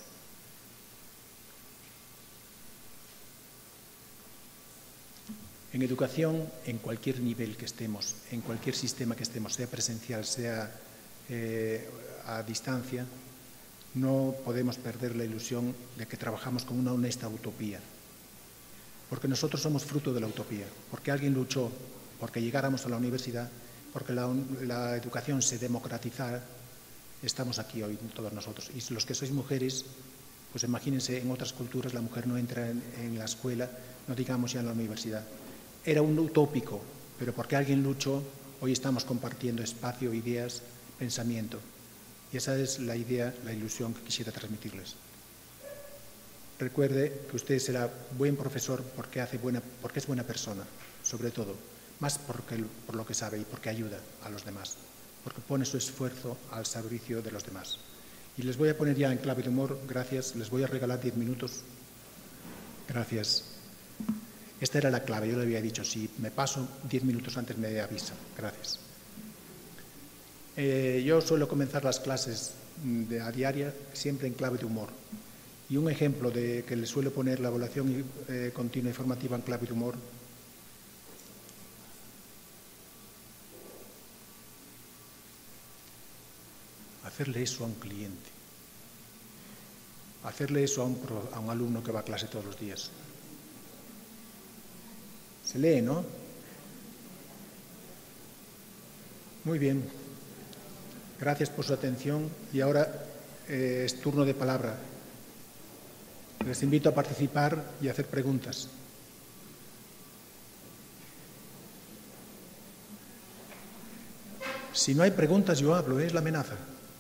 En educación, en cualquier nivel que estemos, en cualquier sistema que estemos, sea presencial, sea eh, a distancia, no podemos perder la ilusión de que trabajamos con una honesta utopía. Porque nosotros somos fruto de la utopía, porque alguien luchó porque llegáramos a la universidad, porque la, la educación se democratizara, estamos aquí hoy todos nosotros. Y los que sois mujeres, pues imagínense, en otras culturas la mujer no entra en, en la escuela, no digamos ya en la universidad. Era un utópico, pero porque alguien luchó, hoy estamos compartiendo espacio, ideas, pensamiento. Y esa es la idea, la ilusión que quisiera transmitirles. Recuerde que usted será buen profesor porque, hace buena, porque es buena persona, sobre todo. más porque, por lo que sabe y porque ayuda a los demás, porque pone su esfuerzo al servicio de los demás. Y les voy a poner ya en clave de humor, gracias, les voy a regalar diez minutos. Gracias. Esta era la clave, yo le había dicho, si me paso diez minutos antes me avisa. Gracias. Eh, yo suelo comenzar las clases de, a diaria siempre en clave de humor. Y un ejemplo de que le suelo poner la evaluación eh, continua y formativa en clave de humor hacerle eso a un cliente, hacerle eso a un, pro, a un alumno que va a clase todos los días. Se lee, ¿no? Muy bien. Gracias por su atención y ahora eh, es turno de palabra. Les invito a participar y a hacer preguntas. Si no hay preguntas, yo hablo, ¿eh? Es la amenaza.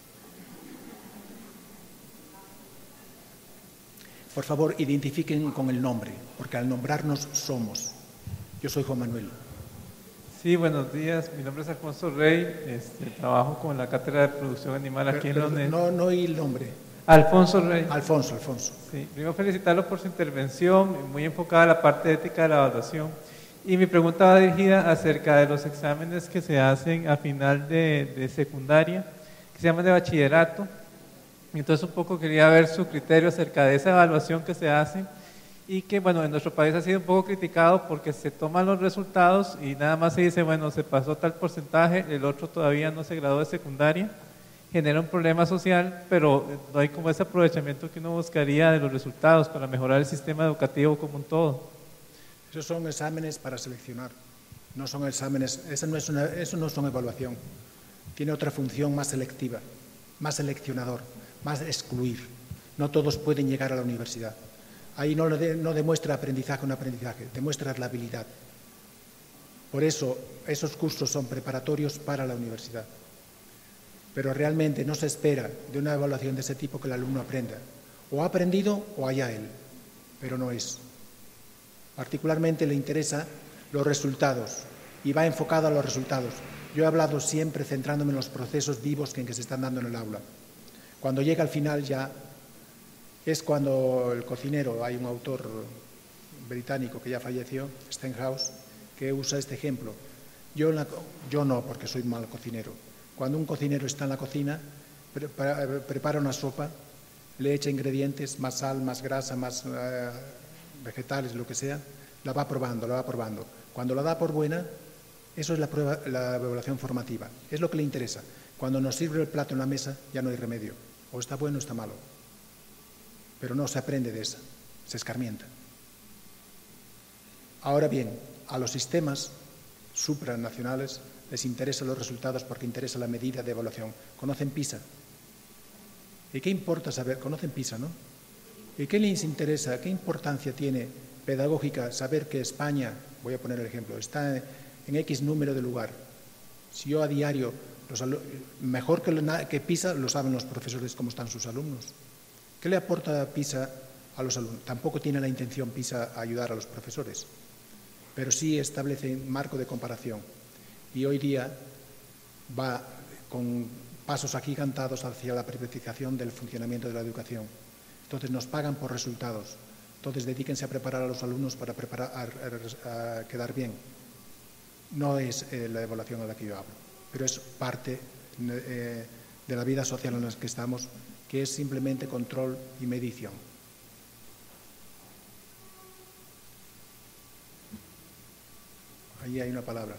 Por favor, identifiquen con el nombre, porque al nombrarnos somos. Yo soy Juan Manuel. Sí, buenos días. Mi nombre es Alfonso Rey. Este, trabajo con la Cátedra de Producción Animal aquí pero, en la UNED. No, no oí el nombre. Alfonso Rey. Alfonso, Alfonso. Sí, primero felicitarlo por su intervención, muy enfocada a la parte ética de la evaluación. Y mi pregunta va dirigida acerca de los exámenes que se hacen a final de, de secundaria, que se llaman de bachillerato. Entonces un poco quería ver su criterio acerca de esa evaluación que se hace y que, bueno, en nuestro país ha sido un poco criticado porque se toman los resultados y nada más se dice, bueno, se pasó tal porcentaje, el otro todavía no se graduó de secundaria, genera un problema social, pero no hay como ese aprovechamiento que uno buscaría de los resultados para mejorar el sistema educativo como un todo. Esos son exámenes para seleccionar, no son exámenes, eso no es una, eso no son evaluación, tiene otra función más selectiva, más seleccionador, más excluir. No todos pueden llegar a la universidad. Ahí no, de, no demuestra aprendizaje un aprendizaje, demuestra la habilidad. Por eso, esos cursos son preparatorios para la universidad. Pero realmente no se espera de una evaluación de ese tipo que el alumno aprenda. O ha aprendido o allá él, pero no es. Particularmente le interesa los resultados y va enfocado a los resultados. Yo he hablado siempre centrándome en los procesos vivos que, en que se están dando en el aula. Cuando llega al final ya es cuando el cocinero, hay un autor británico que ya falleció, Stenhouse, que usa este ejemplo. Yo, la, yo no, porque soy mal cocinero. Cuando un cocinero está en la cocina, prepara, prepara una sopa, le echa ingredientes, más sal, más grasa, más eh, vegetales, lo que sea, la va probando, la va probando. Cuando la da por buena, eso es la, prueba, la evaluación formativa, es lo que le interesa. Cuando nos sirve el plato en la mesa, ya no hay remedio. O está bueno o está malo. Pero no se aprende de esa, se escarmienta. Ahora bien, a los sistemas supranacionales les interesan los resultados porque interesa la medida de evaluación. ¿Conocen PISA? ¿Y qué importa saber? ¿Conocen PISA, no? ¿Y qué les interesa? ¿Qué importancia tiene pedagógica saber que España, voy a poner el ejemplo, está en X número de lugar? Si yo a diario... Los mejor que, que PISA lo saben los profesores cómo están sus alumnos. ¿Qué le aporta PISA a los alumnos? Tampoco tiene la intención PISA ayudar a los profesores, pero sí establece un marco de comparación. Y hoy día va con pasos agigantados hacia la privatización del funcionamiento de la educación. Entonces nos pagan por resultados. Entonces dedíquense a preparar a los alumnos para preparar, a, a, a quedar bien. No es eh, la evaluación a la que yo hablo, pero es parte eh, de la vida social en la que estamos, que es simplemente control y medición. Ahí hay una palabra.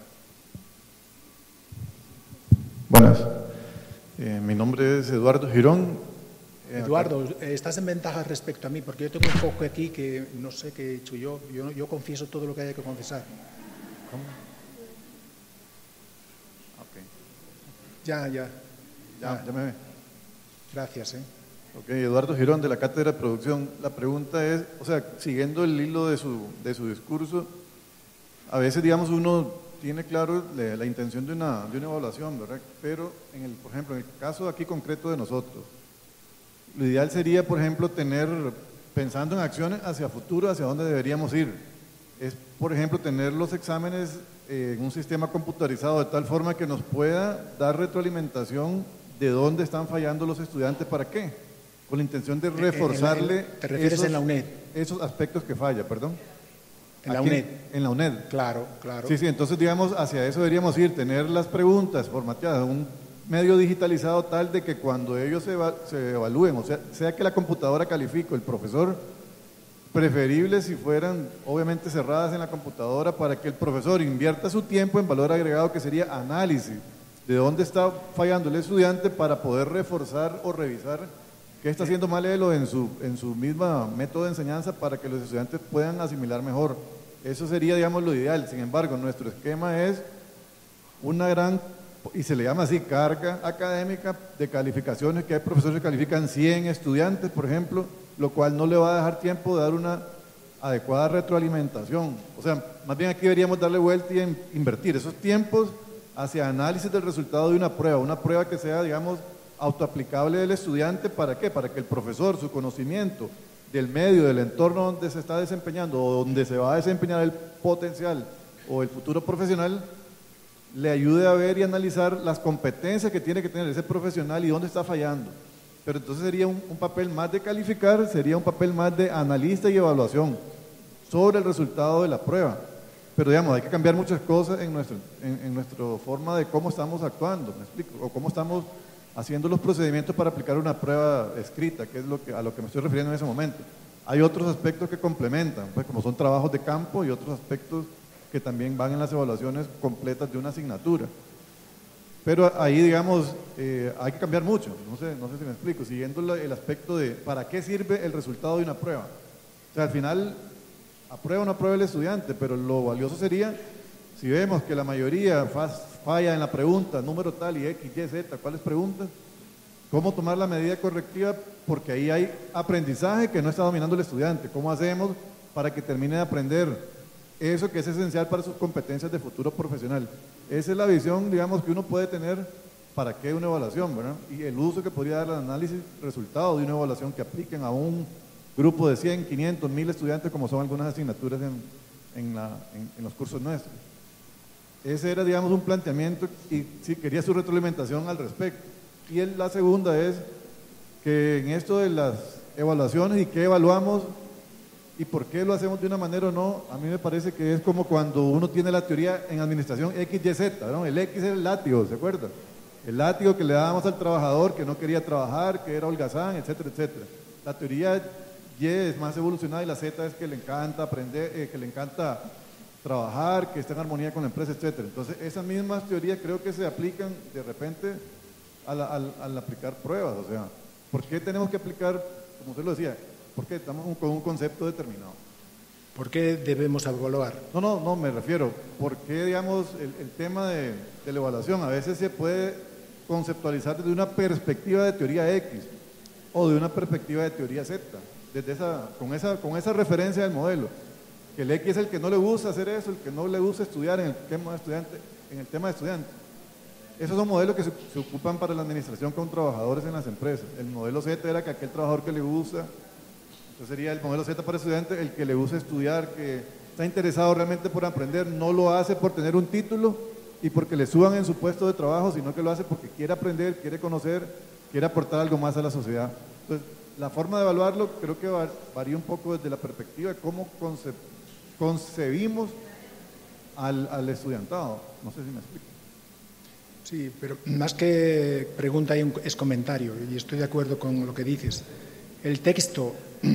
Buenas. Eh, mi nombre es Eduardo Girón. Eh, Eduardo, eh, estás en ventaja respecto a mí, porque yo tengo un poco aquí que no sé qué he hecho yo. Yo, yo confieso todo lo que haya que confesar. ¿Cómo? Ya, ya. Ya, ya me ve. Gracias. ¿eh? Ok, Eduardo Girón, de la Cátedra de Producción. La pregunta es, o sea, siguiendo el hilo de su, de su discurso, a veces, digamos, uno tiene claro la, la intención de una, de una evaluación, ¿verdad? Pero, en el, por ejemplo, en el caso aquí concreto de nosotros, lo ideal sería, por ejemplo, tener, pensando en acciones hacia futuro, hacia dónde deberíamos ir. es, por ejemplo, tener los exámenes eh, en un sistema computarizado de tal forma que nos pueda dar retroalimentación de dónde están fallando los estudiantes, ¿para qué? Con la intención de reforzarle. En la, en, ¿Te refieres esos, en la UNED? Esos aspectos que falla, perdón. En la Aquí, UNED. En la UNED. Claro, claro. Sí, sí, entonces digamos, hacia eso deberíamos ir, tener las preguntas formateadas, un medio digitalizado tal de que cuando ellos se, eva se evalúen, o sea, sea que la computadora califique, el profesor, preferible si fueran obviamente cerradas en la computadora para que el profesor invierta su tiempo en valor agregado, que sería análisis de dónde está fallando el estudiante para poder reforzar o revisar qué está haciendo mal él o en su, en su misma método de enseñanza para que los estudiantes puedan asimilar mejor. Eso sería, digamos, lo ideal. Sin embargo, nuestro esquema es una gran, y se le llama así, carga académica de calificaciones, que hay profesores que califican cien estudiantes, por ejemplo, lo cual no le va a dejar tiempo de dar una adecuada retroalimentación. O sea, más bien aquí deberíamos darle vuelta y invertir esos tiempos hacia análisis del resultado de una prueba, una prueba que sea, digamos, autoaplicable del estudiante. ¿Para qué? Para que el profesor, su conocimiento del medio, del entorno donde se está desempeñando o donde se va a desempeñar el potencial o el futuro profesional, le ayude a ver y analizar las competencias que tiene que tener ese profesional y dónde está fallando. Pero entonces sería un, un papel más de calificar, sería un papel más de analista y evaluación sobre el resultado de la prueba. Pero digamos, hay que cambiar muchas cosas en nuestra en, en nuestra forma de cómo estamos actuando, ¿me explico? O cómo estamos haciendo los procedimientos para aplicar una prueba escrita, que es lo que, a lo que me estoy refiriendo en ese momento. Hay otros aspectos que complementan, pues como son trabajos de campo y otros aspectos que también van en las evaluaciones completas de una asignatura. Pero ahí, digamos, eh, hay que cambiar mucho, no sé, no sé si me explico, siguiendo el aspecto de ¿para qué sirve el resultado de una prueba? O sea, al final, aprueba o no aprueba el estudiante, pero lo valioso sería, si vemos que la mayoría falla en la pregunta, número tal y X, Y, Z, ¿cuáles preguntas? ¿Cómo tomar la medida correctiva? Porque ahí hay aprendizaje que no está dominando el estudiante. ¿Cómo hacemos para que termine de aprender eso que es esencial para sus competencias de futuro profesional? Esa es la visión, digamos, que uno puede tener para qué una evaluación, ¿verdad? Y el uso que podría dar el análisis resultado de una evaluación que apliquen a un grupo de cien, quinientos, mil estudiantes, como son algunas asignaturas en, en, la, en, en los cursos nuestros. Ese era, digamos, un planteamiento y sí, quería su retroalimentación al respecto. Y el, la segunda es que en esto de las evaluaciones y qué evaluamos y por qué lo hacemos de una manera o no, a mí me parece que es como cuando uno tiene la teoría en administración X Y Z, ¿no? El X es el látigo, ¿se acuerdan? El látigo que le dábamos al trabajador que no quería trabajar, que era holgazán, etcétera, etcétera. La teoría Y es más evolucionada y la Z es que le encanta aprender, eh, que le encanta trabajar, que está en armonía con la empresa, etcétera. Entonces, esas mismas teorías creo que se aplican de repente al, al, al aplicar pruebas. O sea, ¿por qué tenemos que aplicar, como usted lo decía, porque estamos con un concepto determinado? ¿Por qué debemos evaluar? No, no, no, me refiero, ¿por qué, digamos, el, el tema de, de la evaluación a veces se puede conceptualizar desde una perspectiva de teoría X o de una perspectiva de teoría Z, desde esa, con, esa, con esa referencia del modelo? Que el X es el que no le gusta hacer eso, el que no le gusta estudiar en el tema de estudiante, en el tema de estudiante. Esos son modelos que se, se ocupan para la administración con trabajadores en las empresas. El modelo Z era que aquel trabajador que le gusta, entonces sería el modelo Z para estudiante, el que le gusta estudiar, que está interesado realmente por aprender, no lo hace por tener un título y porque le suban en su puesto de trabajo, sino que lo hace porque quiere aprender, quiere conocer, quiere aportar algo más a la sociedad. Entonces, la forma de evaluarlo creo que varía un poco desde la perspectiva de cómo concebimos concebimos al, al estudiantado. No sé si me explico. Sí, pero más que pregunta es comentario, y estoy de acuerdo con lo que dices. El texto,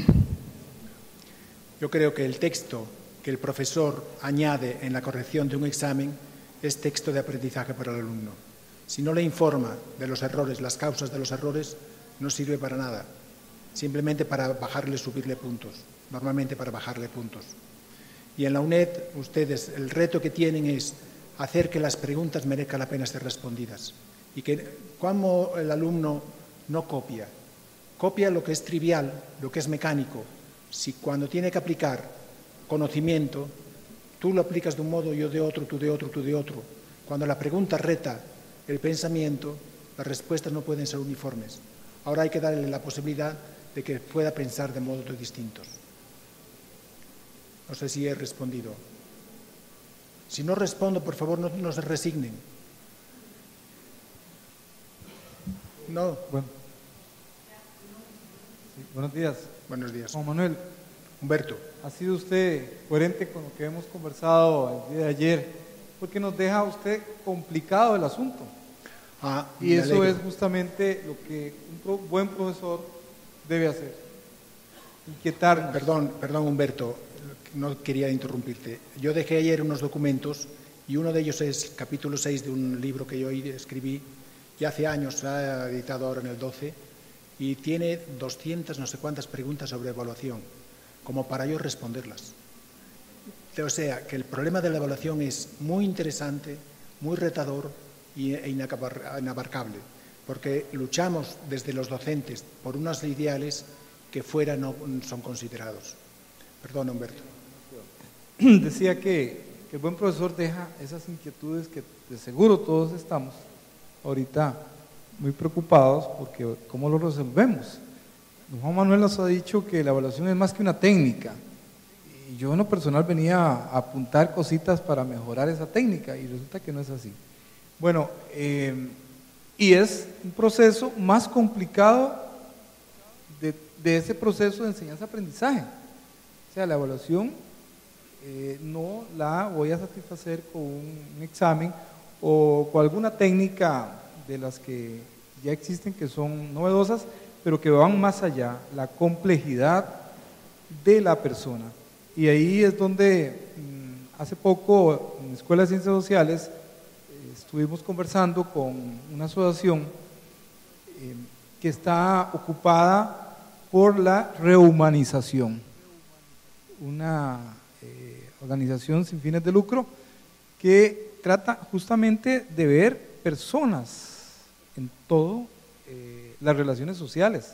yo creo que el texto que el profesor añade en la corrección de un examen es texto de aprendizaje para el alumno. Si no le informa de los errores, las causas de los errores, no sirve para nada. Simplemente para bajarle, subirle puntos. Normalmente para bajarle puntos. Y en la UNED, ustedes, el reto que tienen es hacer que las preguntas merezcan la pena ser respondidas. Y que cuando el alumno no copia, copia lo que es trivial, lo que es mecánico. Si cuando tiene que aplicar conocimiento, tú lo aplicas de un modo, yo de otro, tú de otro, tú de otro. Cuando la pregunta reta el pensamiento, las respuestas no pueden ser uniformes. Ahora hay que darle la posibilidad de que pueda pensar de modos distintos. No sé si he respondido. Si no respondo, por favor, no, no se resignen. No. Bueno. Sí, buenos días. Buenos días. Juan Manuel. Humberto. Ha sido usted coherente con lo que hemos conversado el día de ayer, porque nos deja usted complicado el asunto. Ah, y eso alegro. es justamente lo que un pro, buen profesor debe hacer. Inquietarnos. Perdón, perdón, Humberto, no quería interrumpirte. Yo dejé ayer unos documentos y uno de ellos es capítulo seis de un libro que yo escribí y hace años, se ha editado ahora en el doce, y tiene doscientas no sé cuántas preguntas sobre evaluación, como para yo responderlas. O sea, que el problema de la evaluación es muy interesante, muy retador e inabarcable, porque luchamos desde los docentes por unos ideales que fuera no son considerados. Perdón, Humberto. Decía que, que el buen profesor deja esas inquietudes que de seguro todos estamos ahorita muy preocupados porque ¿cómo lo resolvemos? Don Juan Manuel nos ha dicho que la evaluación es más que una técnica y yo en lo personal venía a apuntar cositas para mejorar esa técnica y resulta que no es así. Bueno, eh, y es un proceso más complicado de, de ese proceso de enseñanza-aprendizaje. O sea, la evaluación eh, no la voy a satisfacer con un, un examen o con alguna técnica de las que ya existen que son novedosas, pero que van más allá, la complejidad de la persona. Y ahí es donde mmm, hace poco en la Escuela de Ciencias Sociales eh, estuvimos conversando con una asociación eh, que está ocupada por la rehumanización, una eh, organización sin fines de lucro que trata justamente de ver personas en todo eh, las relaciones sociales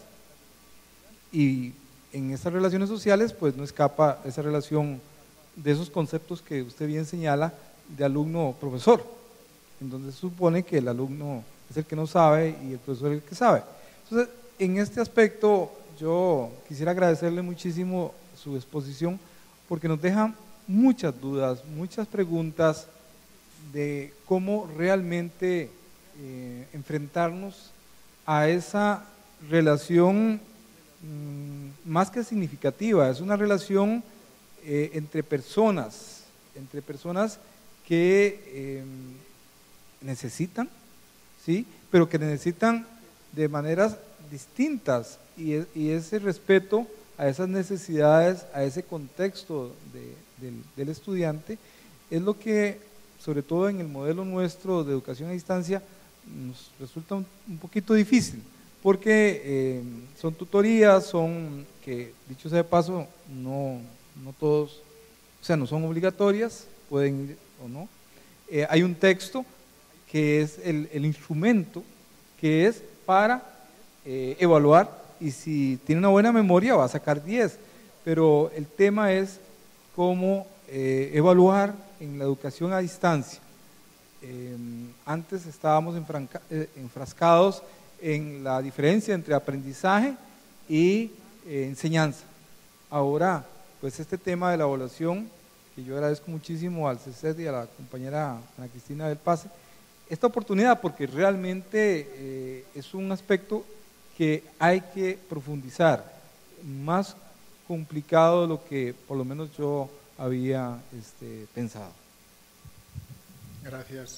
y en esas relaciones sociales pues no escapa esa relación de esos conceptos que usted bien señala de alumno-profesor, en donde se supone que el alumno es el que no sabe y el profesor es el que sabe. Entonces, en este aspecto yo quisiera agradecerle muchísimo su exposición porque nos deja muchas dudas, muchas preguntas de cómo realmente eh, enfrentarnos a esa relación mmm, más que significativa, es una relación eh, entre personas, entre personas que eh, necesitan, ¿sí? Pero que necesitan de maneras distintas y, y ese respeto a esas necesidades, a ese contexto de, del, del estudiante, es lo que, sobre todo en el modelo nuestro de educación a distancia, nos resulta un, un poquito difícil, porque eh, son tutorías, son que, dicho sea de paso, no, no todos, o sea, no son obligatorias, pueden ir o no. Eh, hay un texto que es el, el instrumento que es para eh, evaluar, y si tiene una buena memoria va a sacar diez, pero el tema es cómo eh, evaluar en la educación a distancia. Eh, antes estábamos enfranca, eh, enfrascados en la diferencia entre aprendizaje y eh, enseñanza. Ahora, pues este tema de la evaluación, que yo agradezco muchísimo al C E C E D y a la compañera Ana Cristina del Pase, esta oportunidad porque realmente eh, es un aspecto que hay que profundizar, más complicado de lo que por lo menos yo había este, pensado. Gracias.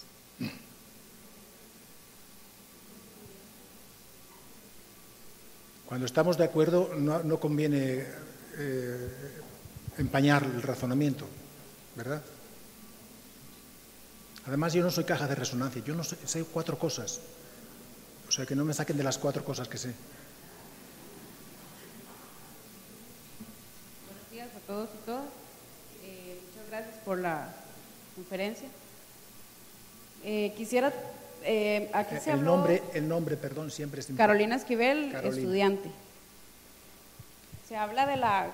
Cuando estamos de acuerdo no, no conviene eh, empañar el razonamiento, ¿verdad? Además yo no soy caja de resonancia, yo no sé, sé cuatro cosas, o sea que no me saquen de las cuatro cosas que sé. Buenos días a todos y todas, eh, muchas gracias por la conferencia. Eh, quisiera, eh, aquí se el habló… nombre, el nombre, perdón, siempre es importante. Carolina Esquivel, Carolina. estudiante. Se habla de la…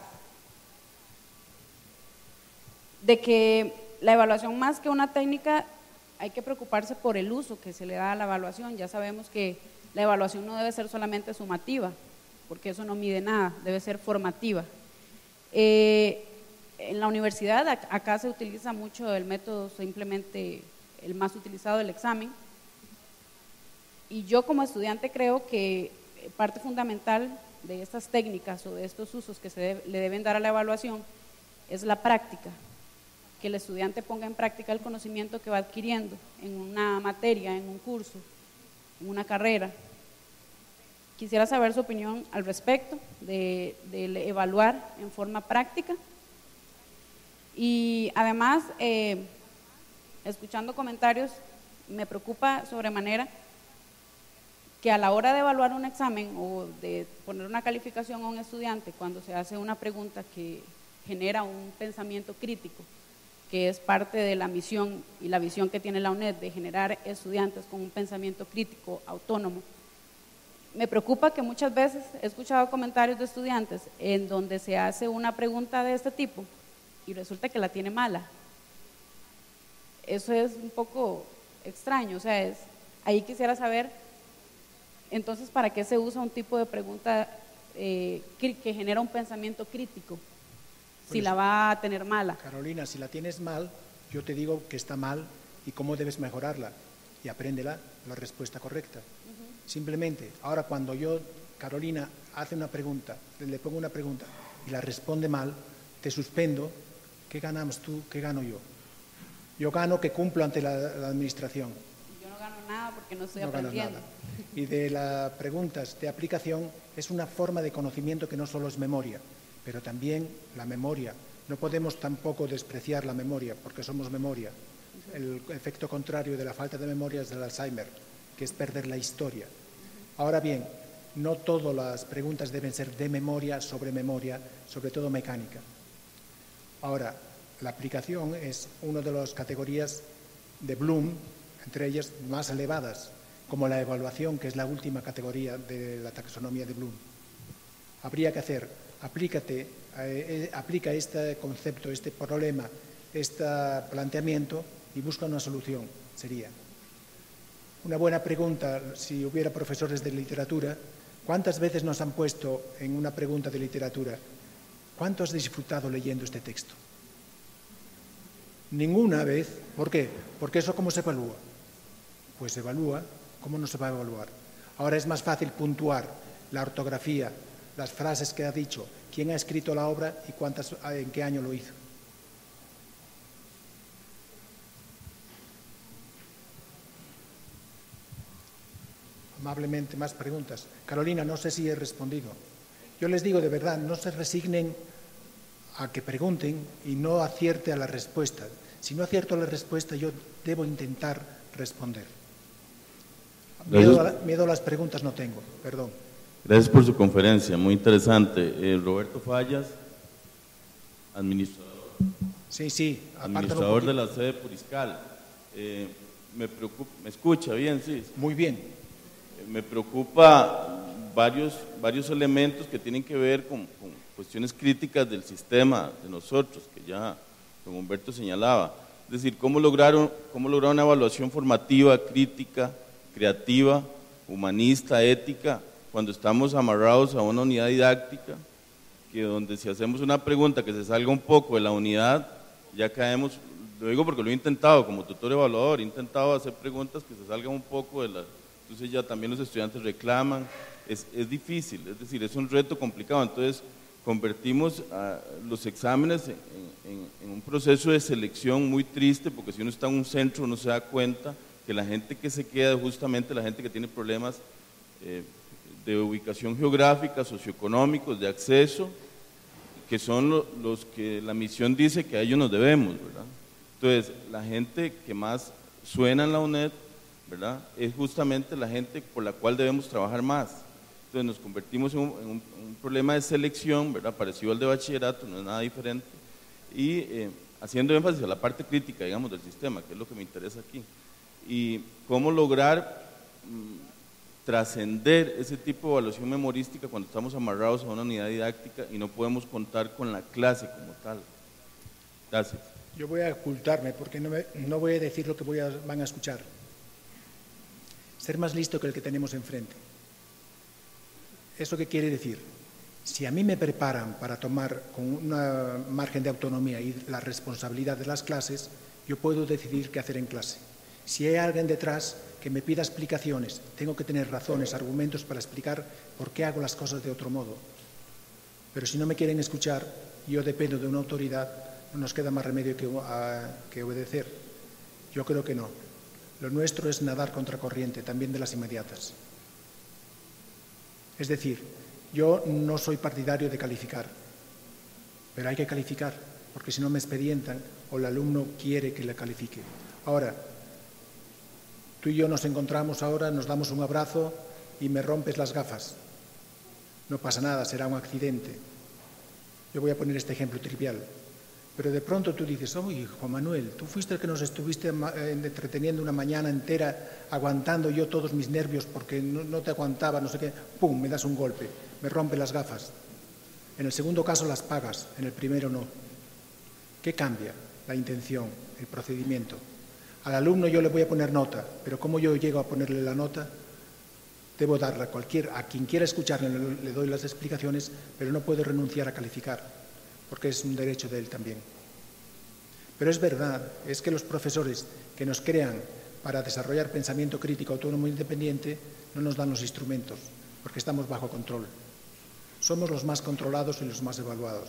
de que la evaluación más que una técnica hay que preocuparse por el uso que se le da a la evaluación. Ya sabemos que la evaluación no debe ser solamente sumativa, porque eso no mide nada, debe ser formativa. Eh, en la universidad acá se utiliza mucho el método simplemente el más utilizado, el examen, y yo como estudiante creo que parte fundamental de estas técnicas o de estos usos que se debe, le deben dar a la evaluación es la práctica, que el estudiante ponga en práctica el conocimiento que va adquiriendo en una materia, en un curso, en una carrera. Quisiera saber su opinión al respecto de, de evaluar en forma práctica. Y además, eh, escuchando comentarios, me preocupa sobremanera que a la hora de evaluar un examen o de poner una calificación a un estudiante, cuando se hace una pregunta que genera un pensamiento crítico, que es parte de la misión y la visión que tiene la UNED de generar estudiantes con un pensamiento crítico autónomo, me preocupa que muchas veces he escuchado comentarios de estudiantes en donde se hace una pregunta de este tipo y resulta que la tiene mala. Eso es un poco extraño, o sea, es, ahí quisiera saber, entonces, ¿para qué se usa un tipo de pregunta eh, que, que genera un pensamiento crítico si Pues, la va a tener mala? Carolina, si la tienes mal, yo te digo que está mal y cómo debes mejorarla y apréndela la respuesta correcta. Uh-huh. Simplemente, ahora cuando yo, Carolina, hace una pregunta, le pongo una pregunta y la responde mal, te suspendo, ¿qué ganamos tú? ¿Qué gano yo? Yo gano que cumplo ante la, la administración. Yo no gano nada porque no estoy No ganas aprendiendo. nada. Y de las preguntas de aplicación es una forma de conocimiento que no solo es memoria, pero también la memoria. No podemos tampoco despreciar la memoria porque somos memoria. El efecto contrario de la falta de memoria es el Alzheimer, que es perder la historia. Ahora bien, no todas las preguntas deben ser de memoria, sobre memoria, sobre todo mecánica. Ahora, la aplicación es una de las categorías de Bloom, entre ellas más elevadas, como la evaluación, que es la última categoría de la taxonomía de Bloom. Habría que hacer, aplícate, eh, aplica este concepto, este problema, este planteamiento y busca una solución, sería. Una buena pregunta, si hubiera profesores de literatura, ¿cuántas veces nos han puesto en una pregunta de literatura, ¿cuánto has disfrutado leyendo este texto? Ninguna vez. ¿Por qué? Porque eso ¿cómo se evalúa? Pues se evalúa. ¿Cómo no se va a evaluar? Ahora es más fácil puntuar la ortografía, las frases que ha dicho, quién ha escrito la obra y cuántas, en qué año lo hizo. Amablemente, más preguntas. Carolina, no sé si he respondido. Yo les digo de verdad, no se resignen a que pregunten y no acierte a la respuesta. Si no acierto a la respuesta, yo debo intentar responder. Miedo a, miedo a las preguntas no tengo, perdón. Gracias por su conferencia, muy interesante. Eh, Roberto Fallas, administrador. Sí, sí. Administrador de la sede Puriscal. Eh, me preocupa, ¿me escucha bien? Sí. Muy bien. Eh, me preocupa varios, varios elementos que tienen que ver con, con cuestiones críticas del sistema de nosotros, que ya don Humberto señalaba. Es decir, cómo lograr, cómo lograr una evaluación formativa, crítica, creativa, humanista, ética, cuando estamos amarrados a una unidad didáctica, que donde si hacemos una pregunta que se salga un poco de la unidad, ya caemos, lo digo porque lo he intentado como tutor evaluador, he intentado hacer preguntas que se salgan un poco de la, entonces ya también los estudiantes reclaman, es, es difícil, es decir, es un reto complicado, entonces convertimos a los exámenes en, en, en un proceso de selección muy triste, porque si uno está en un centro uno se da cuenta que la gente que se queda es justamente la gente que tiene problemas eh, de ubicación geográfica, socioeconómicos, de acceso, que son lo, los que la misión dice que a ellos nos debemos, ¿verdad? Entonces, la gente que más suena en la UNED, ¿verdad?, es justamente la gente por la cual debemos trabajar más. Entonces, nos convertimos en un, en un, un problema de selección, ¿verdad?, parecido al de bachillerato, no es nada diferente, y eh, haciendo énfasis a la parte crítica, digamos, del sistema, que es lo que me interesa aquí. Y cómo lograr mmm, trascender ese tipo de evaluación memorística cuando estamos amarrados a una unidad didáctica y no podemos contar con la clase como tal. Gracias. Yo voy a ocultarme porque no, me, no voy a decir lo que voy a, van a escuchar. Ser más listo que el que tenemos enfrente. ¿Eso qué quiere decir? Si a mí me preparan para tomar con un margen de autonomía y la responsabilidad de las clases, yo puedo decidir qué hacer en clase. Si hay alguien detrás que me pida explicaciones, tengo que tener razones, argumentos para explicar por qué hago las cosas de otro modo. Pero si no me quieren escuchar, yo dependo de una autoridad, no nos queda más remedio que, a, que obedecer. Yo creo que no. Lo nuestro es nadar contra corriente, también de las inmediatas. Es decir, yo no soy partidario de calificar, pero hay que calificar, porque si no me expedientan o el alumno quiere que le califique. Ahora, tú y yo nos encontramos ahora, nos damos un abrazo y me rompes las gafas. No pasa nada, será un accidente. Yo voy a poner este ejemplo trivial. Pero de pronto tú dices, oye, Juan Manuel, tú fuiste el que nos estuviste entreteniendo una mañana entera, aguantando yo todos mis nervios porque no, no te aguantaba, no sé qué, pum, me das un golpe, me rompe las gafas. En el segundo caso las pagas, en el primero no. ¿Qué cambia? La intención, el procedimiento. Al alumno yo le voy a poner nota, pero ¿cómo yo llego a ponerle la nota? Debo darla a cualquier, a quien quiera escucharle le doy las explicaciones, pero no puedo renunciar a calificar, porque es un derecho de él también. Pero es verdad, es que los profesores que nos crean para desarrollar pensamiento crítico autónomo e independiente no nos dan los instrumentos, porque estamos bajo control. Somos los más controlados y los más evaluados.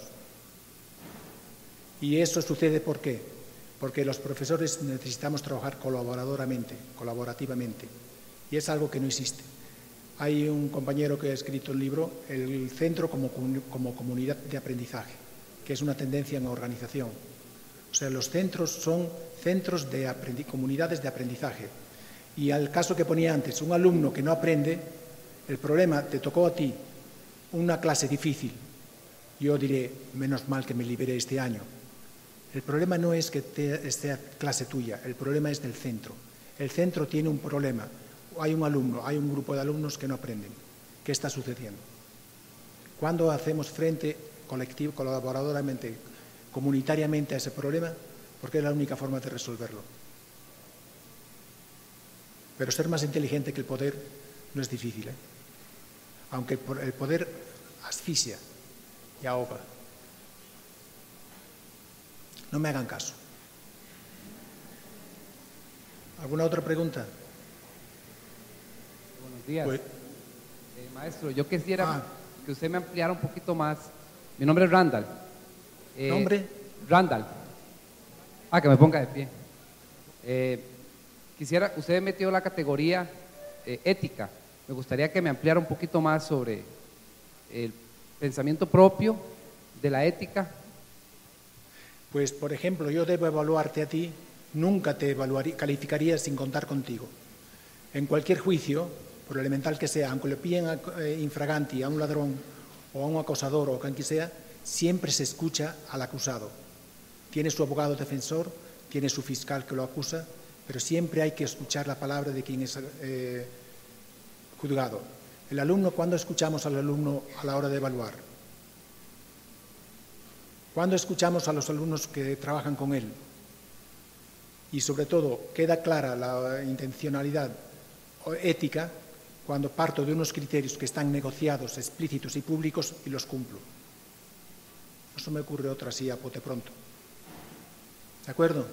Y eso sucede ¿por qué? Porque los profesores necesitamos trabajar colaboradoramente, colaborativamente, y es algo que no existe. Hay un compañero que ha escrito un libro, El centro como, como comunidad de aprendizaje, que es una tendencia en la organización. O sea, los centros son centros de comunidades de aprendizaje. Y al caso que ponía antes, un alumno que no aprende, el problema, te tocó a ti una clase difícil, yo diré, menos mal que me liberé este año. El problema no es que te, sea clase tuya, el problema es del centro. El centro tiene un problema. Hay un alumno, hay un grupo de alumnos que no aprenden. ¿Qué está sucediendo? ¿Cuándo hacemos frente colectivo, colaboradoramente, comunitariamente a ese problema? Porque es la única forma de resolverlo. Pero ser más inteligente que el poder no es difícil, ¿eh? Aunque el poder asfixia y ahoga. No me hagan caso. ¿Alguna otra pregunta? Buenos días. Pues, eh, maestro, yo quisiera ah, que usted me ampliara un poquito más. Mi nombre es Randall. Eh, ¿Nombre? Randall. Ah, que me ponga de pie. Eh, quisiera, usted metió la categoría eh, ética. Me gustaría que me ampliara un poquito más sobre el pensamiento propio de la ética. Pues, por ejemplo, yo debo evaluarte a ti, nunca te evaluaría, calificaría sin contar contigo. En cualquier juicio, por elemental que sea, aunque le pillen a, eh, infraganti a un ladrón o a un acosador o a quien sea, siempre se escucha al acusado. Tiene su abogado defensor, tiene su fiscal que lo acusa, pero siempre hay que escuchar la palabra de quien es eh, juzgado. El alumno, ¿cuándo escuchamos al alumno a la hora de evaluar? ¿Cuándo escuchamos a los alumnos que trabajan con él? Y sobre todo, queda clara la intencionalidad ética cuando parto de unos criterios que están negociados, explícitos y públicos y los cumplo. No se me ocurre otra así a bote pronto. ¿De acuerdo?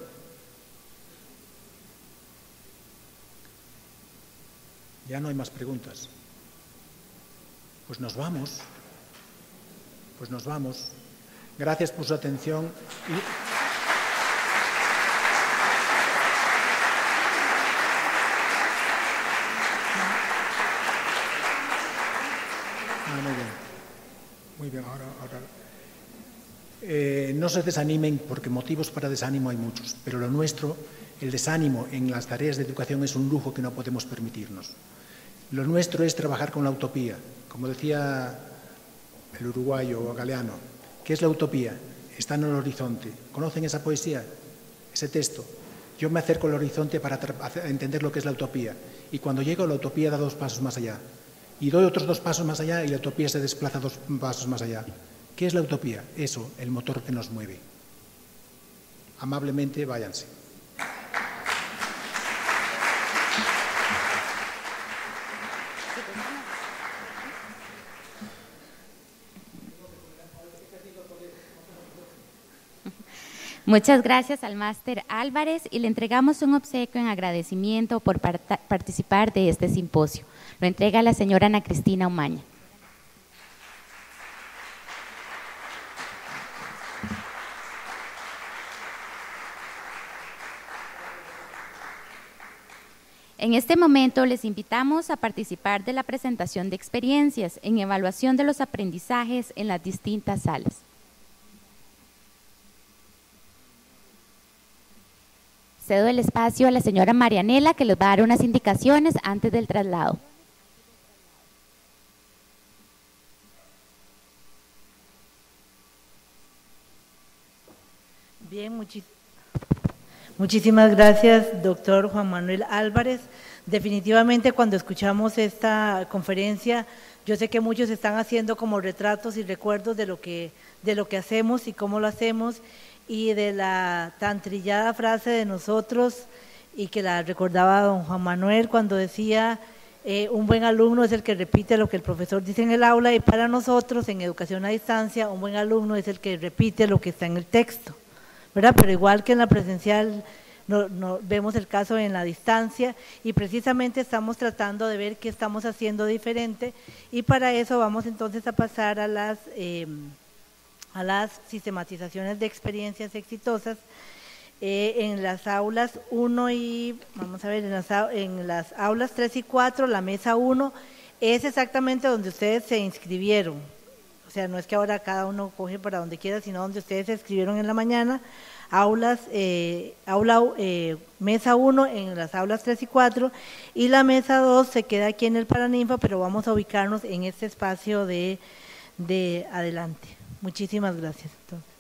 Ya no hay más preguntas. Pues nos vamos. Pues nos vamos. Gracias por su atención. Y... Ah, muy bien. Muy bien, ahora... ahora. Eh, no se desanimen porque motivos para desánimo hay muchos, pero lo nuestro, el desánimo en las tareas de educación es un lujo que no podemos permitirnos. Lo nuestro es trabajar con la utopía. Como decía el uruguayo Galeano, ¿qué es la utopía? Está en el horizonte. ¿Conocen esa poesía? Ese texto. Yo me acerco al horizonte para entender lo que es la utopía. Y cuando llego a la utopía da dos pasos más allá. Y doy otros dos pasos más allá y la utopía se desplaza dos pasos más allá. ¿Qué es la utopía? Eso, el motor que nos mueve. Amablemente, váyanse. Muchas gracias al máster Álvarez y le entregamos un obsequio en agradecimiento por parta- participar de este simposio. Lo entrega la señora Ana Cristina Umaña. En este momento les invitamos a participar de la presentación de experiencias en evaluación de los aprendizajes en las distintas salas. Cedo el espacio a la señora Marianela, que les va a dar unas indicaciones antes del traslado. Bien, muchis- muchísimas gracias, doctor Juan Manuel Álvarez. Definitivamente, cuando escuchamos esta conferencia, yo sé que muchos están haciendo como retratos y recuerdos de lo que, de lo que hacemos y cómo lo hacemos, y de la tan trillada frase de nosotros, y que la recordaba don Juan Manuel cuando decía, eh, un buen alumno es el que repite lo que el profesor dice en el aula, y para nosotros en educación a distancia, un buen alumno es el que repite lo que está en el texto, ¿verdad? Pero igual que en la presencial, no, no, vemos el caso en la distancia, y precisamente estamos tratando de ver qué estamos haciendo diferente, y para eso vamos entonces a pasar a las… Eh, a las sistematizaciones de experiencias exitosas eh, en las aulas uno y, vamos a ver, en las, en las aulas tres y cuatro, la mesa uno es exactamente donde ustedes se inscribieron, o sea, no es que ahora cada uno coge para donde quiera, sino donde ustedes se inscribieron en la mañana, aulas, eh, aula, eh, mesa uno en las aulas tres y cuatro, y la mesa dos se queda aquí en el Paraninfa, pero vamos a ubicarnos en este espacio de, de adelante. Muchísimas gracias. Entonces.